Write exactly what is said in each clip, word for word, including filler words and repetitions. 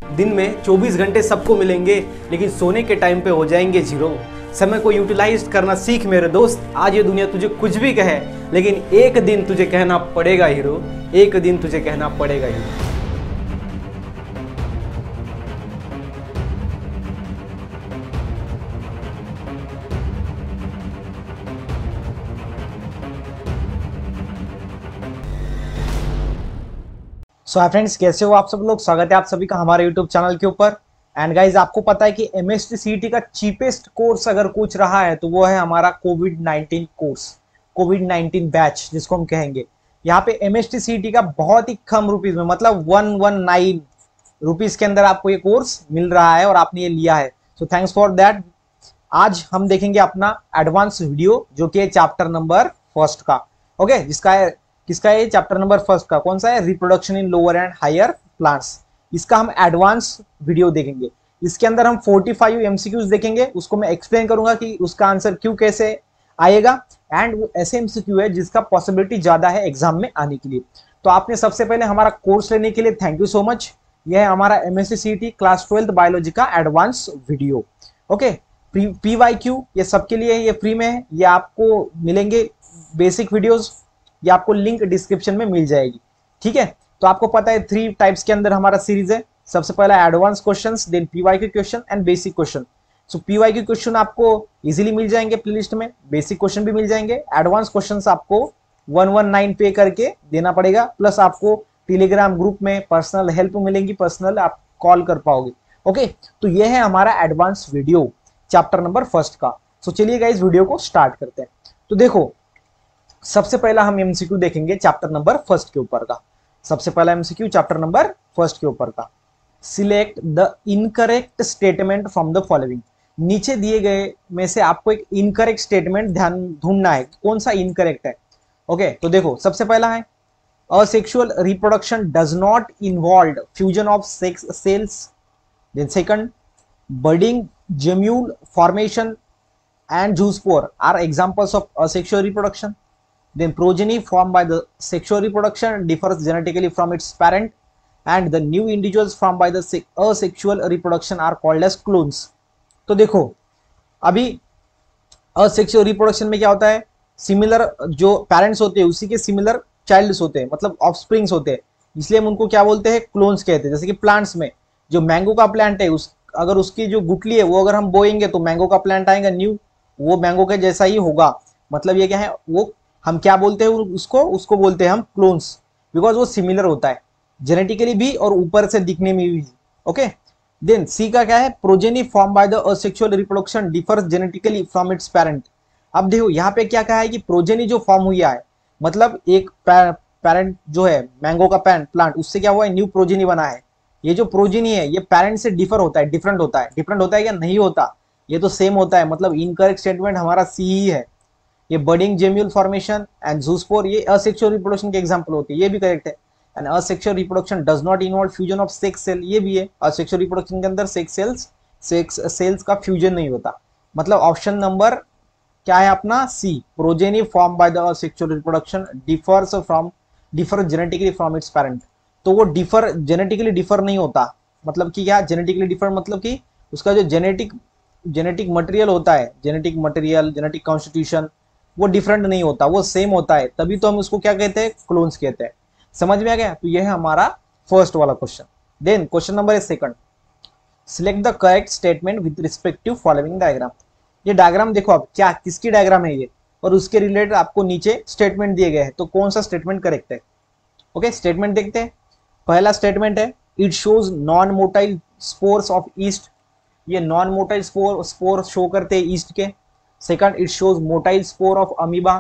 दिन में चौबीस घंटे सबको मिलेंगे, लेकिन सोने के टाइम पे हो जाएंगे जीरो। समय को यूटिलाइज करना सीख मेरे दोस्त। आज ये दुनिया तुझे कुछ भी कहे, लेकिन एक दिन तुझे कहना पड़ेगा हीरो, एक दिन तुझे कहना पड़ेगा हीरो। सो हाय फ्रेंड्स, कैसे हो आप सब लोग। स्वागत है आप सभी का हमारे यूट्यूब चैनल के ऊपर। एंड गाइज, आपको पता है कि एमएसटी सीईटी का चीपेस्ट कोर्स अगर कुछ रहा है तो वो है हमारा COVID nineteen course, COVID nineteen batch जिसको हम कहेंगे। यहाँ पे एमएसटी सीईटी का बहुत ही कम रुपीज में, मतलब वन वन नाइन रुपीज के अंदर आपको ये कोर्स मिल रहा है और आपने ये लिया है। So thanks for that. आज हम देखेंगे अपना एडवांस वीडियो जो कि है चैप्टर नंबर फर्स्ट का। ओके okay, जिसका है किसका है चैप्टर नंबर फर्स्ट का कौन सा है, reproduction in lower and higher plants. इसका हम एडवांस वीडियो देखेंगे। इसके अंदर हम पैंतालीस एमसीक्यूज देखेंगे, उसको मैं एक्सप्लेन करूंगा कि उसका आंसर क्यों कैसे आएगा। एंड वो ऐसे एमसीक्यू है जिसका पॉसिबिलिटी ज्यादा है एग्जाम में आने के लिए। तो आपने सबसे पहले हमारा कोर्स लेने के लिए थैंक यू सो मच। यह है हमारा MSc CET class twelfth biology का एडवांस वीडियो। ओके, पीवाईक्यू ये सबके लिए ये फ्री में है, ये आपको मिलेंगे बेसिक वीडियोस, ये आपको लिंक डिस्क्रिप्शन में मिल जाएगी। ठीक है, तो आपको पता है थ्री टाइप्स के अंदर हमारा सीरीज है। सबसे पहला advance questions, then PYQ question and basic question. So PYQ question आपको इजीली मिल जाएंगे प्लेलिस्ट में, बेसिक क्वेश्चन भी मिल जाएंगे। एडवांस क्वेश्चंस आपको वन वन नाइन पे करके देना पड़ेगा, प्लस आपको टेलीग्राम ग्रुप में पर्सनल हेल्प मिलेंगी, पर्सनल आप कॉल कर पाओगे। ओके, तो ये है हमारा advance video chapter number first का। सो चलिए गाइस, वीडियो को स्टार्ट करते हैं। तो देखो, सबसे पहला हम एमसीक्यू देखेंगे चैप्टर नंबर फर्स्ट के ऊपर का। सबसे पहला एमसीक्यू चैप्टर नंबर फर्स्ट के ऊपर का, select the incorrect statement from the following. नीचे दिए गए में से आपको एक इनकरेक्ट स्टेटमेंट ध्यान ढूंढना है, कौन सा इनकरेक्ट है। ओके, तो देखो सबसे पहला है asexual reproduction does not involve fusion of sex cells. Then second, budding, gemmule formation and zoospore are examples of asexual reproduction. Then progeny formed by the sexual reproduction differs genetically from its parent, and the new individuals formed by the asexual reproduction are called as clones. तो देखो, अभी asexual reproduction में क्या होता है, similar जो parents होते हैं उसी के सिमिलर चाइल्ड्स होते हैं, मतलब ऑफस्प्रिंग्स होते हैं, इसलिए हम उनको क्या बोलते हैं, क्लोन्स कहते हैं। जैसे कि प्लांट्स में जो मैंगो का प्लांट है, उस अगर उसकी जो गुठली है वो अगर हम बोएंगे तो मैंगो का प्लांट आएगा न्यू, वो मैंगो के जैसा ही होगा। मतलब ये क्या है, वो हम क्या बोलते हैं उसको उसको बोलते हैं हम क्लोन्स, बिकॉज वो सिमिलर होता है जेनेटिकली भी और ऊपर से दिखने में भी। ओके, देन सी का क्या है, progeny form by the asexual reproduction differs genetically from its parent. अब देखो यहाँ पे क्या कहा है कि प्रोजेनी जो फॉर्म हुई है, मतलब एक पेरेंट जो है मैंगो का प्लांट, उससे क्या हुआ है, न्यू प्रोजेनी बना है। ये जो प्रोजेनी है ये पेरेंट से डिफर होता है, डिफरेंट होता है। डिफरेंट होता है क्या, नहीं होता, ये तो सेम होता है। मतलब इनकरेक्ट स्टेटमेंट हमारा सी ही है। ये budding, gemmule formation and zoospore ये असेक्सुअल रिप्रोडक्शन के एग्जांपल होते हैं, ये भी करेक्ट है। And asexual reproduction does not involve fusion of sex cell, ये भी है। असेक्सुअल रिप्रोडक्शन के अंदर सेक्स सेल्स सेक्स सेल्स का फ्यूजन नहीं होता। मतलब ऑप्शन नंबर क्या है अपना, C, progeny form by the asexual reproduction differs from differ genetically from its parent. तो वो डिफर जेनेटिकली डिफर नहीं होता। मतलब कि क्या जेनेटिकली डिफर, मतलब कि उसका जो जेनेटिक जेनेटिक मटेरियल होता है, जेनेटिक मटेरियल, जेनेटिक कॉन्स्टिट्यूशन, वो डिफरेंट नहीं होता, वो सेम होता है। तभी तो हम उसको क्या कहते हैं, क्लोन्स कहते हैं। समझ में आ गया। तो ये है हमारा फर्स्ट वाला क्वेश्चन। Then question number is second, select the correct statement with respect to following diagram. ये डायग्राम देखो आप, क्या किसकी डायग्राम है ये, और उसके रिलेटेड आपको नीचे स्टेटमेंट दिए गए हैं, तो कौन सा स्टेटमेंट करेक्ट है। ओके, स्टेटमेंट देखते हैं। पहला स्टेटमेंट है, it shows non motile spores of yeast. ये non motile spore spore show करते हैं ईस्ट के। Second, it shows motile spore of amoeba.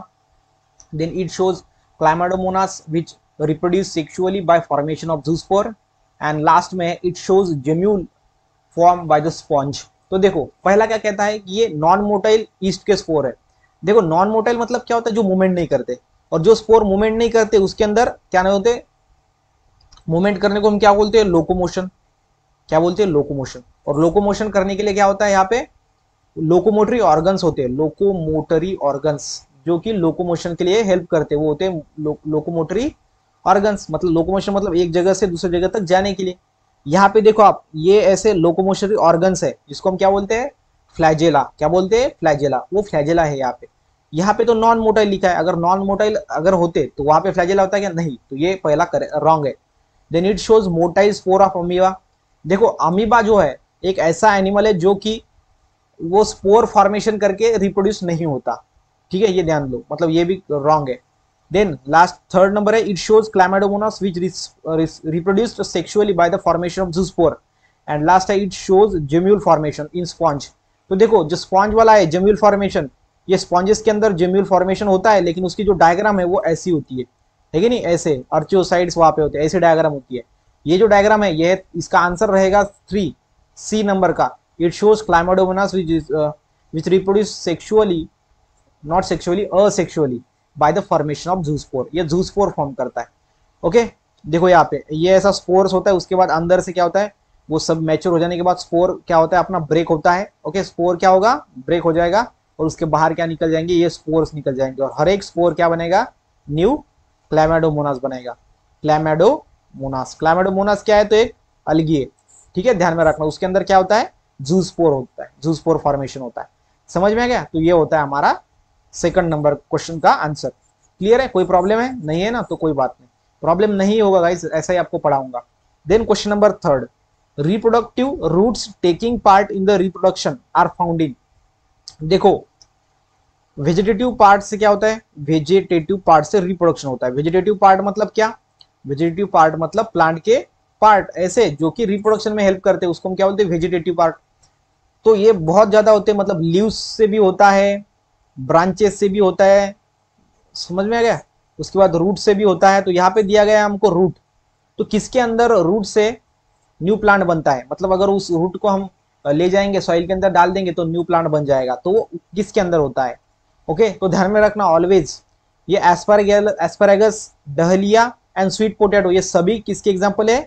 Then it shows क्लाइमाडोमोनास which reproduce sexually by formation of zoospore. And last में it shows gemmule form by the sponge. तो देखो पहला क्या कहता है कि ये नॉन मोटाइल ईस्ट के स्पोर है। देखो नॉन मोटाइल मतलब क्या होता है, जो मूवमेंट नहीं करते, और जो स्पोर मूवमेंट नहीं करते उसके अंदर क्या नहीं होते, मूवमेंट करने को हम क्या बोलते हैं, लोकोमोशन। क्या बोलते हैं, लोकोमोशन। और लोकोमोशन करने के लिए क्या होता है, यहाँ पे लोकोमोटरी ऑर्गन्स होते हैं, लोकोमोटरी ऑर्गन्स जो कि लोकोमोशन के लिए हेल्प करते हैं, वो होते हैं लो, लोकोमोटरी ऑर्गन्स। मतलब लोकोमोशन मतलब एक जगह से दूसरी जगह तक जाने के लिए। यहाँ पे देखो आप, ये ऐसे लोकोमोशनरी ऑर्गन्स है जिसको हम क्या बोलते हैं, फ्लैजेला। क्या बोलते हैं, फ्लैजेला। वो फ्लैजेला है यहाँ पे। यहाँ पे तो नॉन मोटाइल लिखा है, अगर नॉन मोटाइल अगर होते तो वहां पे फ्लैजेला होता है क्या, नहीं, तो ये पहला रॉन्ग है। Then it shows motile spore of amoeba. देखो अमीबा जो है एक ऐसा एनिमल है जो कि वो स्पोर फॉर्मेशन करके रिप्रोड्यूस नहीं होता, ठीक है, ये ध्यान लो, मतलब ये भी रॉन्ग है। देन लास्ट थर्ड नंबर है, it shows Chlamydomonas which reproduced sexually by the formation of zoospore. And last है, it shows gemmule formation in sponge. तो देखो जो स्पॉन्ज वाला है जेम्यूल फॉर्मेशन, ये स्पॉन्जेस के अंदर जेम्यूल फॉर्मेशन होता है, लेकिन उसकी जो डायग्राम है वो ऐसी होती है, है कि नहीं, ऐसे अर्चियोसाइड्स वहां पे होते हैं, ऐसे डायग्राम होती है। ये जो डायग्राम है ये इसका आंसर रहेगा थ्री, सी नंबर का। It shows क्लाइमाडोमोनास which is which reproduce sexually, not sexually, asexually by the formation of zoospore. ये जूस्पोर फॉर्म करता है। ओके, देखो यहाँ पे ये ऐसा स्पोर्स होता है, उसके बाद अंदर से क्या होता है, वो सब मैच्योर हो जाने के बाद स्पोर क्या होता है अपना ब्रेक होता है। ओके, स्पोर क्या होगा, ब्रेक हो जाएगा और उसके बाहर क्या निकल जाएंगे, ये स्पोर्स निकल जाएंगे और हर एक स्पोर क्या बनेगा, न्यू क्लैमाइडोमोनास बनेगा। क्लैमाइडोमोनास, क्लैमाइडोमोनास क्या है, तो एक अलगी है, ठीक है, ध्यान में रखना। उसके अंदर क्या होता है, जूस्पोर होता है, जूस्पोर फॉर्मेशन होता है। समझ में आ गया, तो ये होता है हमारा सेकंड नंबर क्वेश्चन का आंसर। क्लियर है, कोई प्रॉब्लम है, नहीं है ना, तो कोई बात नहीं, प्रॉब्लम नहीं होगा गाइस, ऐसा ही आपको पढ़ाऊंगा। Then question number third, reproductive roots taking part in the reproduction are found in. देखो वेजिटेटिव पार्ट से क्या होता है, वेजिटेटिव पार्ट से रिप्रोडक्शन होता है। वेजिटेटिव पार्ट मतलब क्या, वेजिटेटिव पार्ट मतलब प्लांट के पार्ट ऐसे जो कि रिप्रोडक्शन में हेल्प करते हैं, उसको हम क्या बोलते हैं, वेजिटेटिव पार्ट। तो ये बहुत ज्यादा होते हैं, मतलब लीव्स से भी होता है, ब्रांचेस से भी होता है, समझ में आ गया, उसके बाद रूट से भी होता है। तो यहाँ पे दिया गया है हमको रूट, तो किसके अंदर रूट से न्यू प्लांट बनता है, मतलब अगर उस रूट को हम ले जाएंगे सॉइल के अंदर डाल देंगे तो न्यू प्लांट बन जाएगा, तो वो किसके अंदर होता है। ओके, तो ध्यान में रखना ऑलवेज, ये asparagus, asparagus, dahlia and sweet potato, ये सभी किसके एग्जांपल है,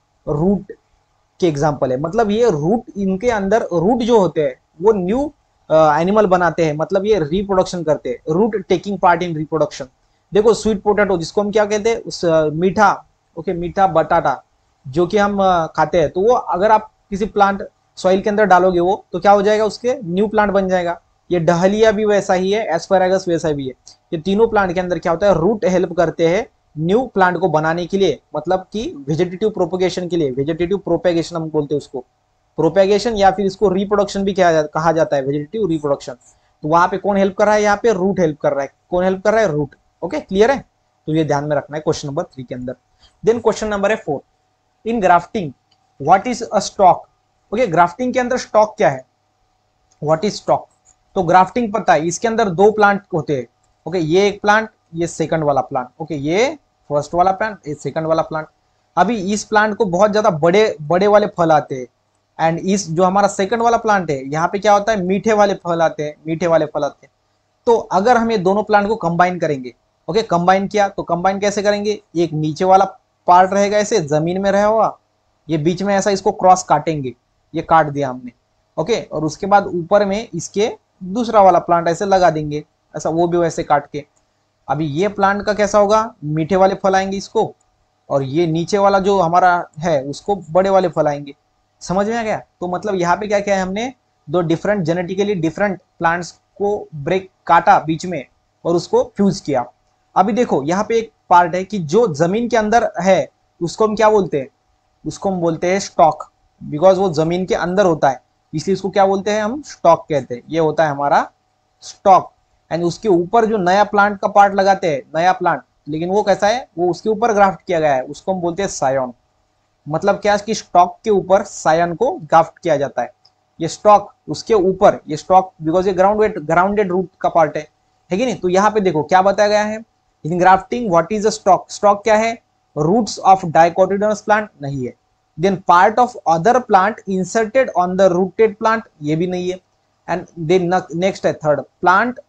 रूट के एग्जांपल है। मतलब ये रूट, इनके अंदर रूट जो होते हैं वो न्यू एनिमल uh, बनाते हैं, मतलब ये रिप्रोडक्शन करते हैं, root taking part in reproduction. देखो स्वीट पोटैटो जिसको हम क्या कहते हैं, उस uh, मीठा, ओके okay, मीठा बटाटा जो कि हम uh, खाते हैं, तो वो अगर आप किसी प्लांट सॉइल के अंदर डालोगे वो तो क्या हो जाएगा, उसके न्यू प्लांट बन जाएगा। ये डहलिया भी वैसा ही है, एस्पैरागस वैसा भी है। ये तीनों प्लांट के अंदर क्या होता है, रूट हेल्प करते हैं न्यू प्लांट को बनाने के लिए, मतलब कि वेजिटेटिव प्रोपोगेशन के लिए, वेजिटेटिव प्रोपेगेशन हम बोलते हैं उसको, प्रोपेगेशन या फिर इसको रिप्रोडक्शन भी कहा जाता है, वेजिटेटिव रिप्रोडक्शन। तो वहां पे कौन हेल्प कर रहा है, यहाँ पे रूट हेल्प कर रहा है। कौन हेल्प कर रहा है, रूट। ओके, क्लियर है, तो ये ध्यान में रखना है क्वेश्चन नंबर थ्री के अंदर। देन क्वेश्चन नंबर है four, in grafting what is a stock. Okay, grafting के अंदर स्टॉक क्या है, व्हाट इज स्टॉक। तो ग्राफ्टिंग पता है, इसके अंदर दो प्लांट होते हैं। ओके, ये एक प्लांट, ये सेकंड वाला प्लांट। ओके, ये फर्स्ट वाला प्लांट, ये सेकंड वाला प्लांट। अभी इस प्लांट को बहुत ज्यादा बड़े बड़े वाले फल आते हैं, एंड इस जो हमारा सेकंड वाला प्लांट है यहाँ पे क्या होता है, मीठे वाले फल आते हैं, मीठे वाले फल आते हैं। तो अगर हम ये दोनों प्लांट को कंबाइन करेंगे, ओके, कंबाइन किया तो कंबाइन कैसे करेंगे, एक नीचे वाला पार्ट रहेगा ऐसे जमीन में रहा हुआ, ये बीच में ऐसा इसको क्रॉस काटेंगे, ये काट दिया हमने। ओके, और उसके बाद ऊपर में इसके दूसरा वाला प्लांट ऐसे लगा देंगे, ऐसा वो भी वैसे काट के। अभी ये प्लांट का कैसा होगा, मीठे वाले फल आएंगे इसको, और ये नीचे वाला जो हमारा है उसको बड़े वाले फल आएंगे। समझ में आ गया। तो मतलब यहाँ पे क्या किया है हमने, दो डिफरेंट जेनेटिकली डिफरेंट प्लांट्स को ब्रेक काटा बीच में और उसको फ्यूज किया। अभी देखो यहाँ पे एक पार्ट है कि जो जमीन के अंदर है उसको हम क्या बोलते हैं, उसको हम बोलते हैं स्टॉक, बिकॉज वो जमीन के अंदर होता है इसलिए इसको क्या बोलते हैं, हम स्टॉक कहते हैं। ये होता है हमारा स्टॉक। एंड उसके ऊपर जो नया प्लांट का पार्ट लगाते हैं, नया प्लांट, लेकिन वो कैसा है, वो उसके ऊपर ग्राफ्ट किया गया है, उसको हम बोलते हैं सायन। मतलब क्या, कि स्टॉक के ऊपर सायन को ग्राफ्ट किया जाता है। ये स्टॉक उसके ऊपर, ये स्टॉक बिकॉज ये ग्राउंडेड ग्राउंडेड रूट का पार्ट है, है कि नहीं। तो यहाँ पे देखो क्या बताया गया है, in grafting what is a stock. Stock क्या है, रूट्स ऑफ डाइकोटिलेडोनस प्लांट नहीं है। Then part of other plant inserted on the rooted plant, ये भी नहीं है। एंड देन नेक्स्ट है third, plant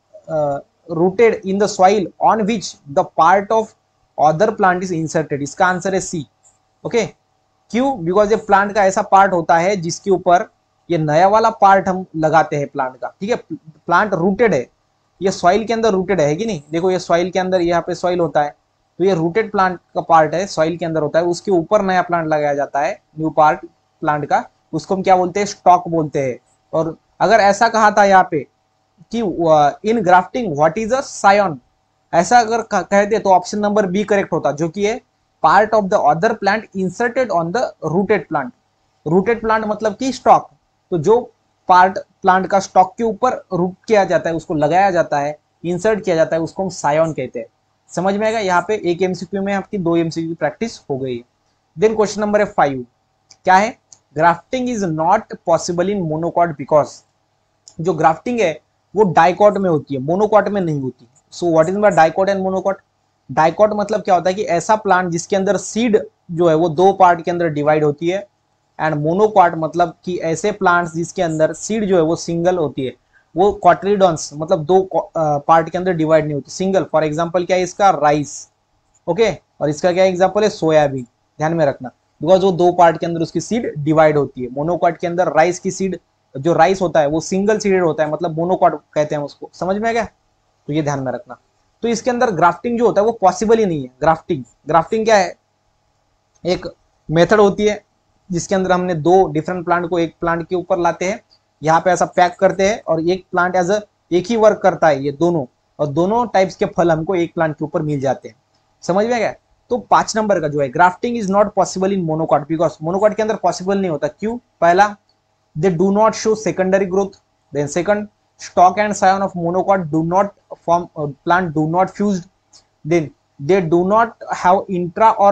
rooted in the soil on which the part of other plant is inserted, इसका answer है C. Okay, क्यों, because ये plant का ऐसा पार्ट होता है जिसके ऊपर ये नया वाला पार्ट हम लगाते हैं प्लांट का, ठीक है। प्लांट रूटेड है, ये सॉइल के अंदर रूटेड है कि नहीं। देखो ये सॉइल के अंदर, यहाँ पे सॉइल होता है, तो ये रूटेड प्लांट का पार्ट है, सॉइल के अंदर होता है, उसके ऊपर नया प्लांट लगाया जाता है, न्यू पार्ट प्लांट का, उसको हम क्या बोलते हैं, स्टॉक बोलते हैं। और अगर ऐसा कहा था यहाँ पे कि in grafting what is a scion, ऐसा अगर कहते तो ऑप्शन नंबर बी करेक्ट होता, जो कि है part of the other plant inserted on the rooted plant. Rooted plant मतलब कि स्टॉक, तो जो पार्ट प्लांट का स्टॉक के ऊपर रूट किया जाता है, उसको लगाया जाता है, इंसर्ट किया जाता है, उसको हम सायन कहते हैं। समझ में आएगा? यहाँ पे एक एमसीक्यू में आपकी दो एमसीक्यू प्रैक्टिस हो गई है। देन क्वेश्चन नंबर है फाइव, क्या है, grafting is not possible in monocot because, जो ग्राफ्टिंग है वो डाइकॉट में होती है, मोनोकॉट में नहीं होती। So what is by dicot and monocot? Dicot मतलब क्या होता है कि ऐसा प्लांट जिसके अंदर सीड जो है वो दो पार्ट के अंदर डिवाइड होती है, एंड मोनोकॉट मतलब कि ऐसे प्लांट्स जिसके अंदर सीड जो है वो सिंगल होती है, वो कॉटरीडॉन्स मतलब दो पार्ट के अंदर डिवाइड नहीं होती, सिंगल। फॉर एग्जांपल क्या है इसका, राइस, ओके, और इसका क्या एग्जांपल है, सोयाबीन। ध्यान में रखना, बिकॉज वो दो पार्ट के अंदर उसकी सीड डिवाइड होती है। मोनोकॉट के अंदर राइस की सीड, जो राइस होता है वो सिंगल सीडेड होता है, मतलब मोनोकॉट कहते हैं उसको। समझ में आ गया? तो ये ध्यान में रखना। तो इसके अंदर ग्राफ्टिंग जो होता है वो पॉसिबल ही नहीं है। ग्राफ्टिंग ग्राफ्टिंग क्या है, एक मेथड होती है जिसके अंदर हमने दो डिफरेंट प्लांट को एक प्लांट के ऊपर लाते हैं, यहाँ पे ऐसा पैक करते हैं, और एक प्लांट एज अ एक ही वर्क करता है ये दोनों, और दोनों टाइप्स के फल हमको एक प्लांट के ऊपर मिल जाते हैं। समझ में गया? तो पांच नंबर का जो है, grafting is not possible in monocot because, monocot के अंदर पॉसिबल नहीं होता। क्यों? पहला, they do not show secondary growth. Then second, stalk and scion of monocot do not form, uh, plant do not fused. Then they do not have intra or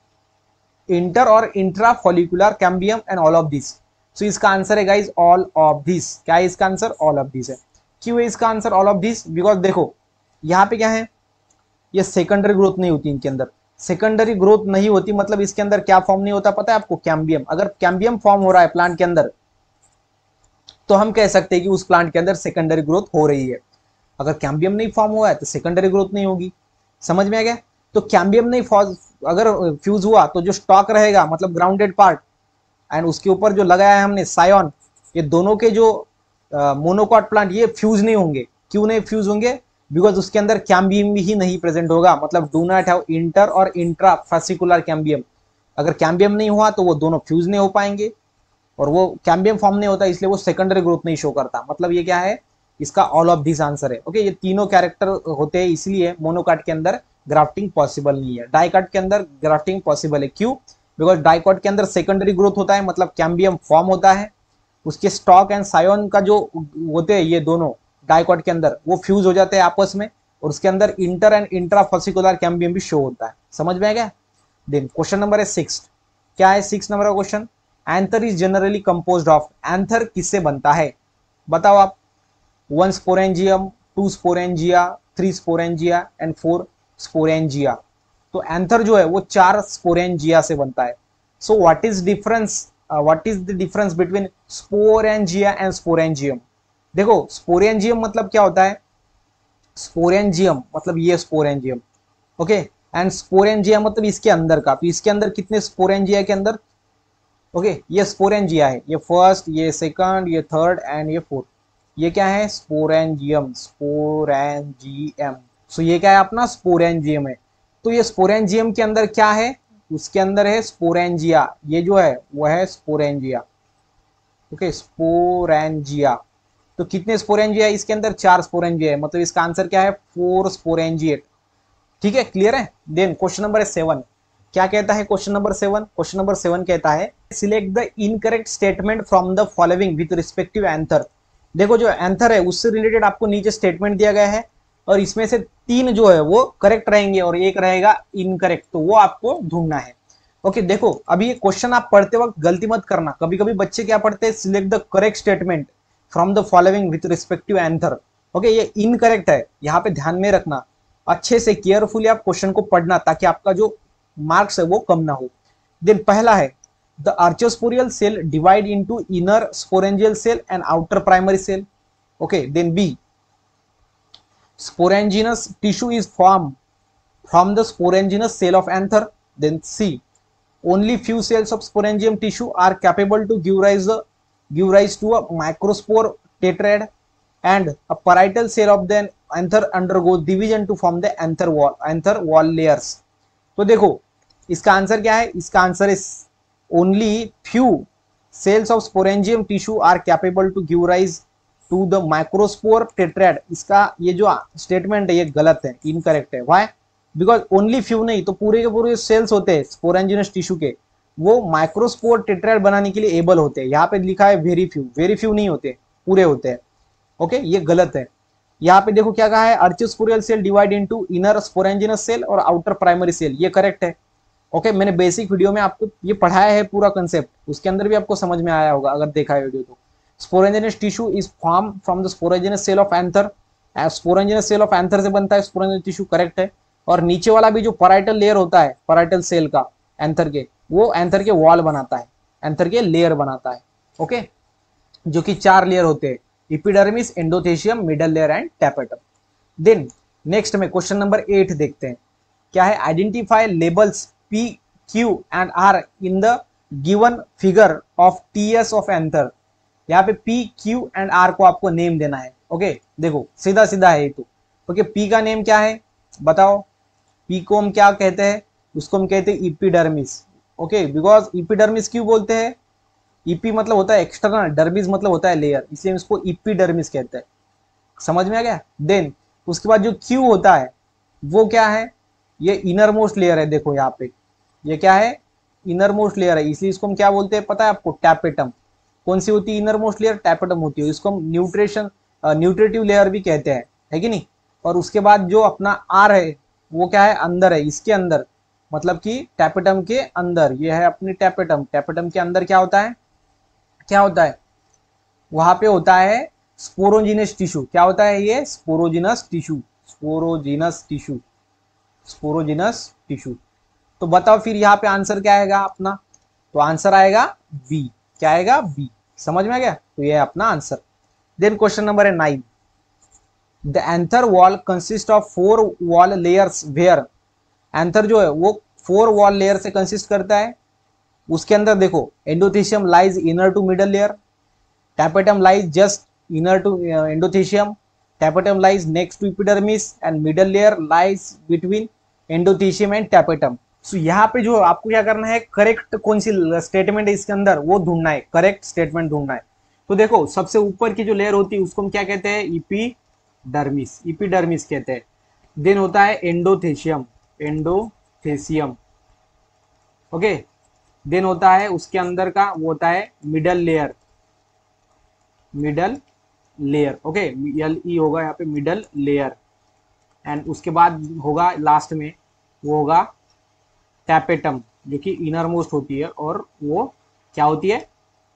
inter or intra follicular cambium and all of these. So इसका answer है guys all of these। क्या है इसका answer? all of these है। क्यों है इसका answer all of these? Because देखो यहाँ पे क्या है, ये सेकेंडरी ग्रोथ नहीं होती इनके अंदर। सेकेंडरी ग्रोथ नहीं होती मतलब इसके अंदर क्या फॉर्म नहीं होता पता है आपको? कैम्बियम। अगर कैम्बियम फॉर्म हो रहा है प्लांट के अंदर तो हम कह सकते हैं कि उस प्लांट के अंदर सेकेंडरी ग्रोथ हो रही है। अगर कैम्बियम नहीं फॉर्म हुआ है तो सेकेंडरी ग्रोथ नहीं होगी। समझ में आ गया? तो कैम्बियम नहीं अगर फ्यूज हुआ तो जो स्टॉक रहेगा मतलब ग्राउंडेड पार्ट, एंड उसके ऊपर जो लगाया है हमने सायन, ये दोनों के जो मोनोकॉट प्लांट ये फ्यूज नहीं होंगे। क्यों नहीं फ्यूज होंगे? बिकॉज उसके अंदर कैम्बियम ही नहीं प्रेजेंट होगा, मतलब डू नॉट हैव इंटर और इंट्रा फैसिकुलर कैम्बियम। अगर कैम्बियम नहीं हुआ तो वो दोनों फ्यूज नहीं हो पाएंगे, और वो कैम्बियम फॉर्म नहीं होता इसलिए वो सेकेंडरी ग्रोथ नहीं शो करता। मतलब ये क्या है, इसका ऑल ऑफ दिस आंसर है। ओके, ये तीनों कैरेक्टर होते हैं इसलिए मोनोकॉट के अंदर ग्राफ्टिंग पॉसिबल नहीं है। डाइकॉट के अंदर ग्राफ्टिंग पॉसिबल है। क्यों? बिकॉज डाइकॉट के अंदर सेकेंडरी ग्रोथ होता है, मतलब कैम्बियम फॉर्म होता है, उसके स्टॉक एंड सायन का जो होते हैं ये दोनों डाइकॉट के अंदर वो फ्यूज हो जाते हैं आपस में, और उसके अंदर inter and intra fascicular cambium भी शो होता है। समझ में आ गया? देन क्वेश्चन नंबर है सिक्स। क्या है सिक्स नंबर का question? Anther is generally composed of, anther किससे बनता है बताओ आप? One sporangium, two sporangia, three sporangia and four sporangia. तो एंथर जो है वो चार स्पोरेंजिया से बनता है। So what is difference, what is the difference between sporangia and sporangium? देखो स्पोरेंजियम मतलब क्या होता है, स्पोरेंजियम मतलब ये स्पोरेंजियम, ओके, एंड स्पोरेंजिया मतलब इसके अंदर का। तो इसके अंदर कितने स्पोरेंजिया के अंदर, ओके okay, ये स्पोरेंजिया है, ये फर्स्ट, ये सेकंड, ये थर्ड एंड ये फोर्थ। ये क्या है? Sporangium, sporangium. सो ये क्या है अपना? स्पोरेंजियम है। तो ये स्पोरेंजियम के अंदर क्या है? उसके अंदर है स्पोरेंजिया। ये जो है वो है स्पोरेंजिया, ओके okay, स्पोरेंजिया। तो कितने स्पोरेंजिया है इसके अंदर? चार स्पोरेंजिया है, मतलब इसका आंसर क्या है? Four sporangiate. ठीक है, क्लियर है? देन क्वेश्चन नंबर है सेवन। क्या कहता है question number seven? Question number seven कहता है select the incorrect statement from the following with respective anther. देखो जो एंथर है उससे रिलेटेड आपको नीचे स्टेटमेंट दिया गया है, और इसमें से तीन जो है वो करेक्ट रहेंगे और एक रहेगा इनकरेक्ट, तो वो आपको ढूंढना है। ओके, देखो अभी ये क्वेश्चन आप पढ़ते वक्त गलती मत करना। कभी कभी बच्चे क्या पढ़ते हैं, select the correct statement from the following with respective anther. Okay, ये इनकरेक्ट है, यहाँ पे ध्यान में रखना। अच्छे से केयरफुली आप क्वेश्चन को पढ़ना ताकि आपका जो मार्क्स है वो कम ना हो। देन पहला है the archesporial cell divide into inner sporangial cell and outer primary cell. Okay, then B sporanginous tissue is formed from the sporanginous cell of anther. Then C, only few cells of sporangium tissue are capable to give rise the give rise to a microspore tetrad, and a parietal cell of the anther undergoes division to form the anther wall anther wall layers. तो देखो इसका answer क्या है, इसका answer is only few cells of sporangium tissue are capable to give rise to the microspore tetrad. इसका ये जो statement है ये गलत है, इनकरेक्ट है। व्हाई? बिकॉज ओनली फ्यू नहीं, तो पूरे के पूरे सेल्स होते हैं स्पोरेंजिनस टिश्यू के, वो माइक्रोस्पोर टेट्राड बनाने के लिए एबल होते हैं। यहाँ पे लिखा है वेरी फ्यू, वेरी फ्यू नहीं होते, पूरे होते हैं। ओके, ये गलत है। यहाँ पे देखो क्या कहा है, archesporial cell divide into inner sporogenous cell और आउटर प्राइमरी सेल, ये करेक्ट है। ओके, मैंने बेसिक वीडियो में आपको ये पढ़ाया है पूरा कंसेप्ट, उसके अंदर भी आपको समझ में आया होगा अगर देखा है वीडियो तो। Sporogenous tissue is form from the sporogenous cell of anther, sporogenous cell of anther से बनता है स्पोरेंजिनस टिश्यू, करेक्ट है। और नीचे वाला भी जो पैराइटल लेयर होता है, पैराइटल सेल का एंथर के, वो एंथर के वॉल बनाता है, एंथर के लेयर बनाता है। ओके, जो कि चार लेयर होते हैं, epidermis, endothecium, middle layer and tapetum. Then next में क्वेश्चन नंबर एट देखते हैं, क्या है, identify labels P Q and R in the given figure of TS of anther. यहाँ पे पी क्यू एंड आर को आपको नेम देना है। ओके, देखो सीधा सीधा है ये तो। ओके, पी का नेम क्या है बताओ, पी को हम क्या कहते हैं, उसको हम कहते हैं इपिडर्मिस। ओके, बिकॉज इपिडर्मिस क्यों बोलते हैं, ईपी मतलब होता है एक्सटर्नल, डर्मिस मतलब होता है लेयर, इसलिए इसको इपिडर्मिस कहते हैं। समझ में आ गया। देन उसके बाद जो क्यू होता है वो क्या है, ये इनर मोस्ट लेयर है। देखो यहाँ पे ये क्या है, इनर मोस्ट लेयर है, इसलिए इसको हम क्या बोलते हैं पता है आपको, टैपेटम। कौन सी होती है इनर मोस्ट लेयर, टैपेटम होती है। इसको हम न्यूट्रेशन न्यूट्रेटिव लेयर भी कहते हैं, है कि नहीं। और उसके बाद जो अपना आर है वो क्या है, अंदर है, इसके अंदर, मतलब कि टैपेटम के अंदर, ये है अपनी टैपेटम। टैपेटम के अंदर क्या होता है, क्या होता है, वहां पे होता है स्पोरोजिनस टिश्यू। क्या होता है ये, sporogenous tissue, sporogenous tissue, sporogenous tissue. तो बताओ फिर यहाँ पे आंसर क्या आएगा अपना, तो आंसर आएगा बी। क्या आएगा, बी। समझ में आ गया, तो ये है अपना आंसर। देन क्वेश्चन नंबर है nine, the anther wall consist of four wall layers where. Anther जो है वो फोर वॉल लेयर से कंसिस्ट करता है। उसके अंदर देखो, endothecium lies inner to middle layer, tapetum lies just inner to endothecium, tapetum lies next to epidermis and middle layer lies between endothecium and tapetum. So यहाँ पे जो आपको क्या करना है, करेक्ट कौन सी स्टेटमेंट है इसके अंदर वो ढूंढना है, करेक्ट स्टेटमेंट ढूंढना है। तो देखो सबसे ऊपर की जो लेयर होती है उसको हम क्या कहते हैं, इपिडर्मिस, इपिडर्मिस कहते हैं। देन होता है एंडोथेशियम, एंडोथेशियम। ओके, देन होता है उसके अंदर का वो होता है middle layer, middle layer. Okay, L E होगा यहाँ पे मिडल लेयर। एंड उसके बाद होगा लास्ट में वो होगा टैपेटम, जो कि इनर मोस्ट होती है, और वो क्या होती है,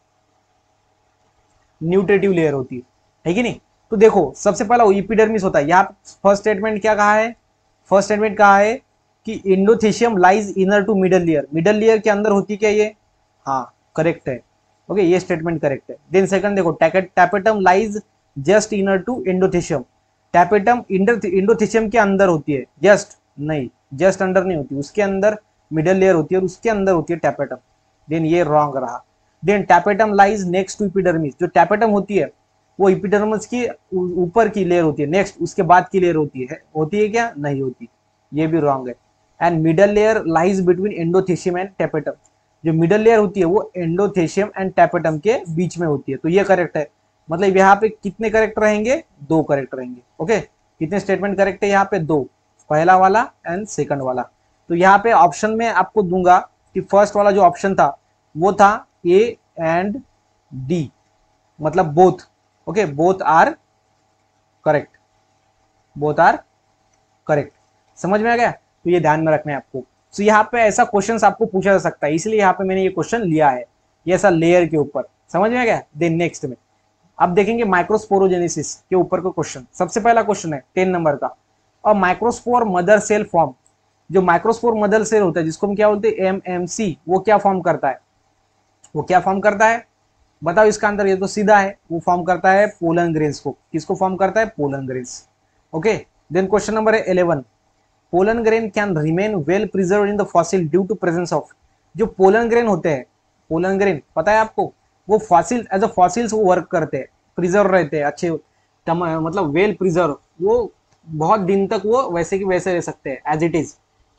न्यूट्रेटिव लेयर होती है, है कि नहीं। तो देखो सबसे पहला एपिडर्मिस होता है। यहाँ फर्स्ट स्टेटमेंट क्या कहा है, फर्स्ट स्टेटमेंट कहा है कि endothecium lies inner to middle layer, middle layer के अंदर होती क्या ये, हाँ करेक्ट है। ओके, ये स्टेटमेंट करेक्ट है। देन सेकंड देखो, tapetum lies just inner to endothecium, tapetum endothecium के अंदर होती है, जस्ट नहीं, जस्ट अंडर नहीं होती, उसके अंदर मिडल लेयर होती है और उसके अंदर होती है टैपेटम। देन ये रॉन्ग रहा। Then tapetum lies next to epidermis, जो टैपेटम होती है वो एपिडर्मिस की ऊपर की लेयर होती है, नेक्स्ट उसके बाद की लेयर होती है, होती है क्या, नहीं होती, ये भी रॉन्ग है। And middle layer lies between endothecium and tapetum, जो मिडल लेयर होती है वो एंडोथेशियम एंड टैपेटम के बीच में होती है, तो ये करेक्ट है। मतलब यहाँ पे कितने करेक्ट रहेंगे, दो करेक्ट रहेंगे। ओके, कितने स्टेटमेंट करेक्ट है यहाँ पे, दो, पहला वाला एंड सेकंड वाला। तो यहाँ पे ऑप्शन में आपको दूंगा कि फर्स्ट वाला जो ऑप्शन था वो था ए एंड डी, मतलब both. Okay, both are correct, both are correct. समझ में आ गया, तो ये ध्यान में रखना है आपको। तो so, यहाँ पे ऐसा क्वेश्चन आपको पूछा जा सकता है, इसलिए यहाँ पे मैंने ये क्वेश्चन लिया है, ये ऐसा लेयर के ऊपर। समझ में आ गया। देन नेक्स्ट में अब देखेंगे माइक्रोस्पोरोजेनेसिस के ऊपर को क्वेश्चन। सबसे पहला क्वेश्चन है टेन नंबर का, और माइक्रोस्पोर मदर सेल फॉर्म, जो माइक्रोस्पोर मदर सेल होता है जिसको हम क्या बोलते हैं, एम एम सी, वो क्या फॉर्म करता है, वो क्या फॉर्म करता है बताओ इसका आंसर। ये तो सीधा है, वो फॉर्म करता है पोलन ग्रेन्स को। किसको फॉर्म करता है, pollen grains. Okay, then question number है eleven, pollen grain can remain well preserve in the fossil due to presence of, जो पोलन ग्रेन होते हैं, पोलन ग्रेन पता है आपको, वो फॉसिल एज अ फॉसिल्स वो वर्क करते हैं, प्रिजर्व रहते हैं अच्छे, मतलब वेल प्रिजर्व, वो बहुत दिन तक वो वैसे की वैसे रह सकते हैं एज इट इज।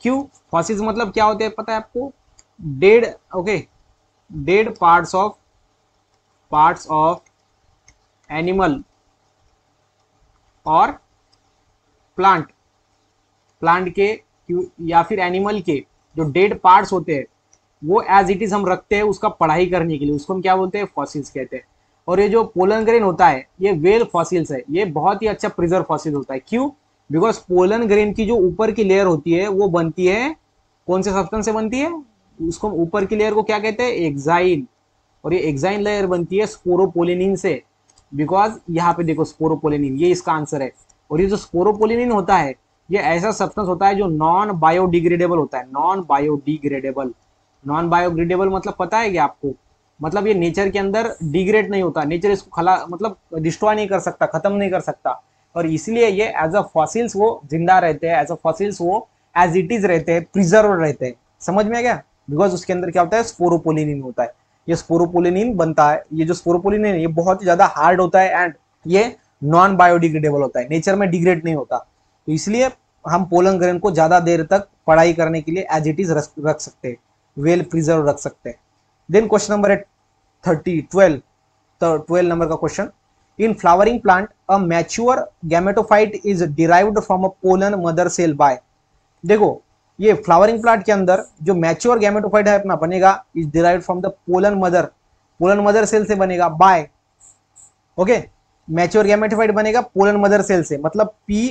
क्यों? फॉसिल्स मतलब क्या होते हैं पता है आपको? Dead, okay, dead parts of parts of animal और प्लांट, प्लांट के या फिर एनिमल के जो डेड पार्ट्स होते हैं वो एज इट इज हम रखते हैं उसका पढ़ाई करने के लिए, उसको हम क्या बोलते हैं? फॉसिल्स कहते हैं। और ये जो पोलन ग्रेन होता है ये वेल फॉसिल्स है, ये बहुत ही अच्छा प्रिजर्व फॉसिल होता है। क्यों? बिकॉज पोलन ग्रेन की जो ऊपर की लेयर होती है वो बनती है कौन से सब्सटेंस से बनती है? उसको ऊपर की लेयर को क्या कहते हैं? एक्साइन। और ये एक्साइन लेयर बनती है स्पोरोपोलिनिन से, बिकॉज यहाँ पे देखो स्पोरोपोलिनिन, ये इसका आंसर है। और ये जो स्पोरोपोलिनिन होता है ये ऐसा सब्सटेंस होता है जो नॉन बायोडिग्रेडेबल होता है। नॉन बायोडिग्रेडेबल, नॉन बायोडिग्रेडेबल मतलब पता है क्या आपको? मतलब ये नेचर के अंदर डिग्रेड नहीं होता, नेचर इसको खला मतलब डिस्ट्रॉय नहीं कर सकता, खत्म नहीं कर सकता, और इसलिए ये एज अ फॉसिल्स वो जिंदा रहते हैं, एज अ फॉसिल्स वो एज इट इज रहते हैं, प्रिजर्व रहते हैं। समझ में आ गया? बिकॉज उसके अंदर क्या होता है? स्पोरोपोलिनिन होता है। ये स्पोरोपोलिनिन बनता है, ये जो स्पोरोपोलिनिन है ये बहुत ही ज्यादा हार्ड होता है एंड ये नॉन बायोडिग्रेडेबल होता है, नेचर में डिग्रेड नहीं होता। तो इसलिए हम पोलन ग्रेन को ज्यादा देर तक पढ़ाई करने के लिए एज इट इज रख सकते हैं, वेल प्रिजर्व रख सकते हैं। देन क्वेश्चन नंबर है थर्टी ट्वेल्व ट्वेल्व नंबर का question. In flowering plant a mature gametophyte is derived from a pollen mother cell by. देखो ये फ्लावरिंग प्लांट के अंदर जो मैच्योर गैमेटोफाइट है अपना बनेगा is derived from the pollen mother, pollen mother cell से बनेगा बाय, ओके। मैच्योर गैमेटोफाइट बनेगा पोलन मदर सेल से, मतलब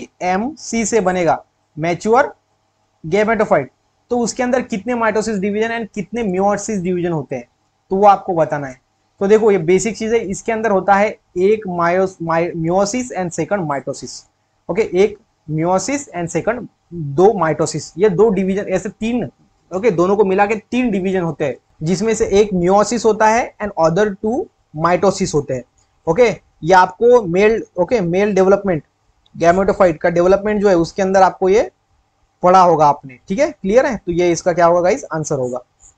पीएमसी से बनेगा मैच्योर गैमेटोफाइट। तो उसके अंदर कितने माइटोसिस डिवीजन एंड कितने मियोसिस डिवीजन होते हैं तो वो आपको बताना है। तो देखो ये बेसिक चीज है, इसके अंदर होता है एक मायोस meiosis and second mitosis, okay, एक मियोसिस एंड सेकंड दो माइटोसिस, ये दो डिवीजन ऐसे तीन, ओके, दोनों को मिला के तीन डिवीजन होते हैं, जिसमें से एक मियोसिस होता है एंड अदर टू माइटोसिस होते हैं, ओके। ये आपको male, okay, male development gametophyte का डेवलपमेंट जो है उसके अंदर आपको ये पढ़ा होगा आपने, ठीक है, क्लियर है? तो ये इसका क्या होगा गाइस? आंसर होगा।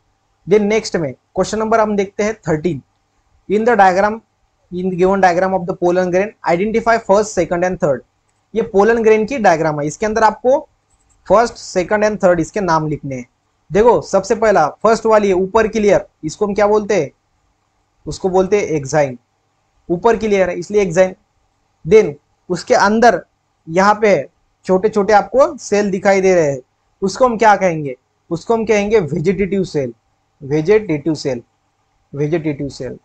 देन नेक्स्ट में क्वेश्चन नंबर हम देखते हैं thirteen. In the diagram, in given diagram of the pollen grain identify first, second and third. ये पोलन ग्रेन की डायग्राम है, इसके अंदर आपको फर्स्ट, सेकंड एंड थर्ड इसके नाम लिखने हैं। देखो सबसे पहला फर्स्ट वाली है ऊपर की लेयर, इसको हम क्या बोलते हैं? उसको बोलते हैं एक्साइन, ऊपर की लेयर है इसलिए एक्साइन। देन उसके अंदर यहाँ पे छोटे छोटे आपको सेल दिखाई दे रहे हैं, उसको हम क्या कहेंगे? उसको हम कहेंगे vegetative cell, vegetative cell, vegetative cell.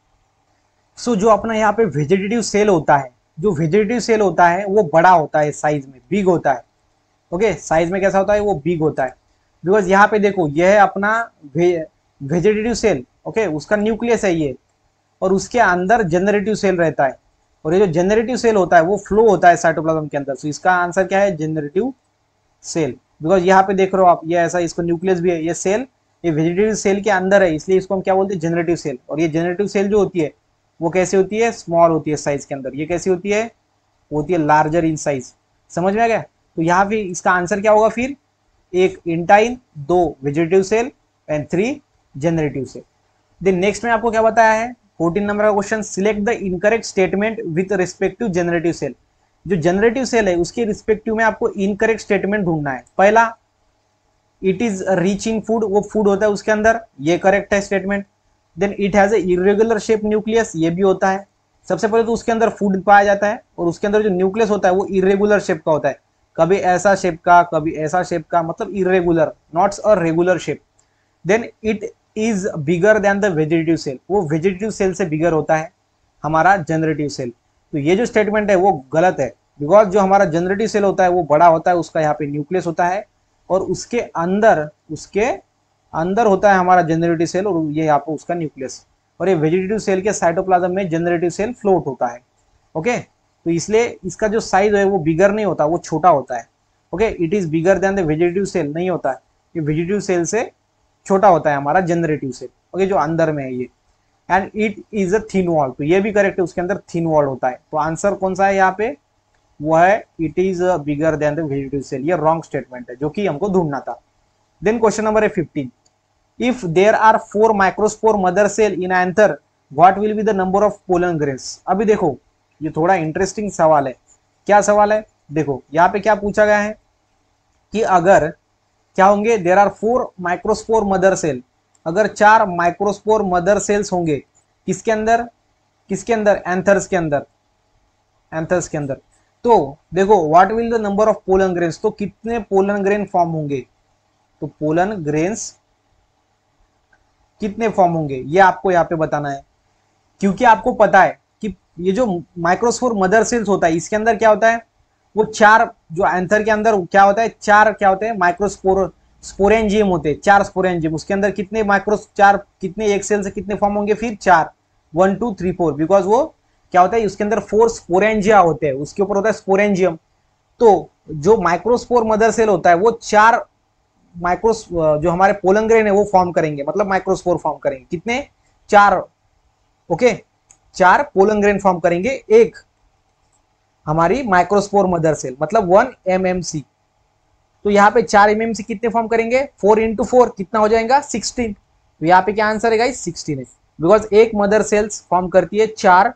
So जो अपना यहाँ पे वेजिटेटिव सेल होता है, जो वेजिटेटिव सेल होता है वो बड़ा होता है साइज में, बिग होता है, ओके, साइज में कैसा होता है? वो बिग होता है। बिकॉज यहाँ पे देखो यह है अपना वे, वेजिटेटिव सेल, ओके, उसका न्यूक्लियस है ये, और उसके अंदर जनरेटिव सेल रहता है, और ये जो जनरेटिव सेल होता है वो फ्लो होता है साइटोप्लाज्म के अंदर। सो इसका आंसर क्या है? Generative cell. बिकॉज यहाँ पे देख रहे हो आप, ये ऐसा, इसको न्यूक्लियस भी है, ये सेल ये वेजिटेटिव सेल के अंदर है, इसलिए इसको हम क्या बोलते हैं? Generative cell. और ये जनरेटिव सेल जो होती है वो कैसे होती है? स्मॉल होती है साइज के अंदर। ये कैसी होती है? होती है लार्जर इन साइज। समझ में आ गया? तो यहाँ पे इसका आंसर क्या होगा फिर? एक इंटाइन, दो vegetative cell and three generative cell. Then next में आपको क्या बताया है? फोर्टीन नंबर का question, select the incorrect statement with respective generative cell. जो जनरेटिव सेल है उसके रिस्पेक्टिव में आपको इनकरेक्ट स्टेटमेंट ढूंढना है। पहला, it is rich in food, वो फूड होता है उसके अंदर, ये करेक्ट है statement. Then it has a irregular shape nucleus, ये भी होता है। सबसे पहले तो उसके अंदर फूड पाया जाता है, और उसके अंदर जो न्यूक्लियस होता है वो इरेगुलर शेप का होता है, कभी ऐसा शेप का, कभी ऐसा शेप का, मतलब irregular, not a regular shape. Then it is bigger than the vegetative cell, वो वेजिटेटिव सेल से बिगर होता है हमारा जनरेटिव सेल। तो ये जो स्टेटमेंट है वो गलत है, बिकॉज जो हमारा जनरेटिव सेल होता है वो बड़ा होता है, उसका यहाँ पे न्यूक्लियस होता है, और उसके अंदर उसके अंदर होता है हमारा जनरेटिव सेल, और ये यहाँ पे उसका न्यूक्लियस। और ये वेजिटेटिव सेल के साइटोप्लाज्म में जनरेटिव सेल फ्लोट होता है, ओके। तो इसलिए इसका जो साइज है वो बिगर नहीं होता, वो छोटा होता है, okay. It is bigger than the vegetative cell नहीं होता है, ये वेजिटेटिव सेल से छोटा होता है हमारा जनरेटिव सेल, ओके, जो अंदर में है ये। And it is a thin wall, तो ये भी करेक्ट है, उसके अंदर थिन वॉल होता है। तो आंसर कौन सा है यहाँ पे? वो है it is bigger than the vegetative cell. ये रॉन्ग स्टेटमेंट है जो कि हमको ढूंढना था। देन क्वेश्चन नंबर है fifteen, if there are four microspore mother cell in anther what will be the number of pollen grains. अभी देखो ये थोड़ा इंटरेस्टिंग सवाल है। क्या सवाल है? देखो यहाँ पे क्या पूछा गया है कि अगर क्या होंगे, there are four microspore mother cell, अगर चार माइक्रोस्पोर मदर सेल्स होंगे किसके अंदर, किसके अंदर, एंथर्स के अंदर, एंथर्स के अंदर, तो देखो what will the number of pollen grains, तो कितने पोलन ग्रेन फॉर्म होंगे, तो पोलन ग्रेन्स कितने फॉर्म होंगे ये आपको यहाँ पे बताना है, क्योंकि आपको पता है कि ये जो माइक्रोस्पोर मदर सेल्स होता है इसके अंदर क्या होता है, वो चार, जो एंथर के अंदर क्या होता है, चार क्या होते हैं माइक्रोस्पोर स्पोरेंजियम होते हैं, चार स्पोरेंजियम, उसके अंदर कितने माइक्रो चार कितने एक सेल से कितने फॉर्म होंगे, फिर चार, one two three four, because वो क्या होता है उसके अंदर फोर स्पोरेंजिया होते हैं, उसके ऊपर होता है स्पोरेंजियम। तो जो माइक्रोस्पोर मदर सेल होता है वो चार माइक्रो जो हमारे पोलन ग्रेन है वो फॉर्म करेंगे, मतलब माइक्रोस्पोर फॉर्म करेंगे, कितने, चार, ओके, चार पोलन ग्रेन फॉर्म करेंगे एक हमारी माइक्रोस्पोर मदर सेल, मतलब वन एमएमसी। तो यहाँ पे चार एमएमसी कितने फॉर्म करेंगे, फोर इंटू फोर कितना हो जाएगा, सिक्सटीन। तो यहाँ पे क्या आंसर है गाइस, सिक्सटीन है, बिकॉज एक मदर सेल्स फॉर्म करती है चार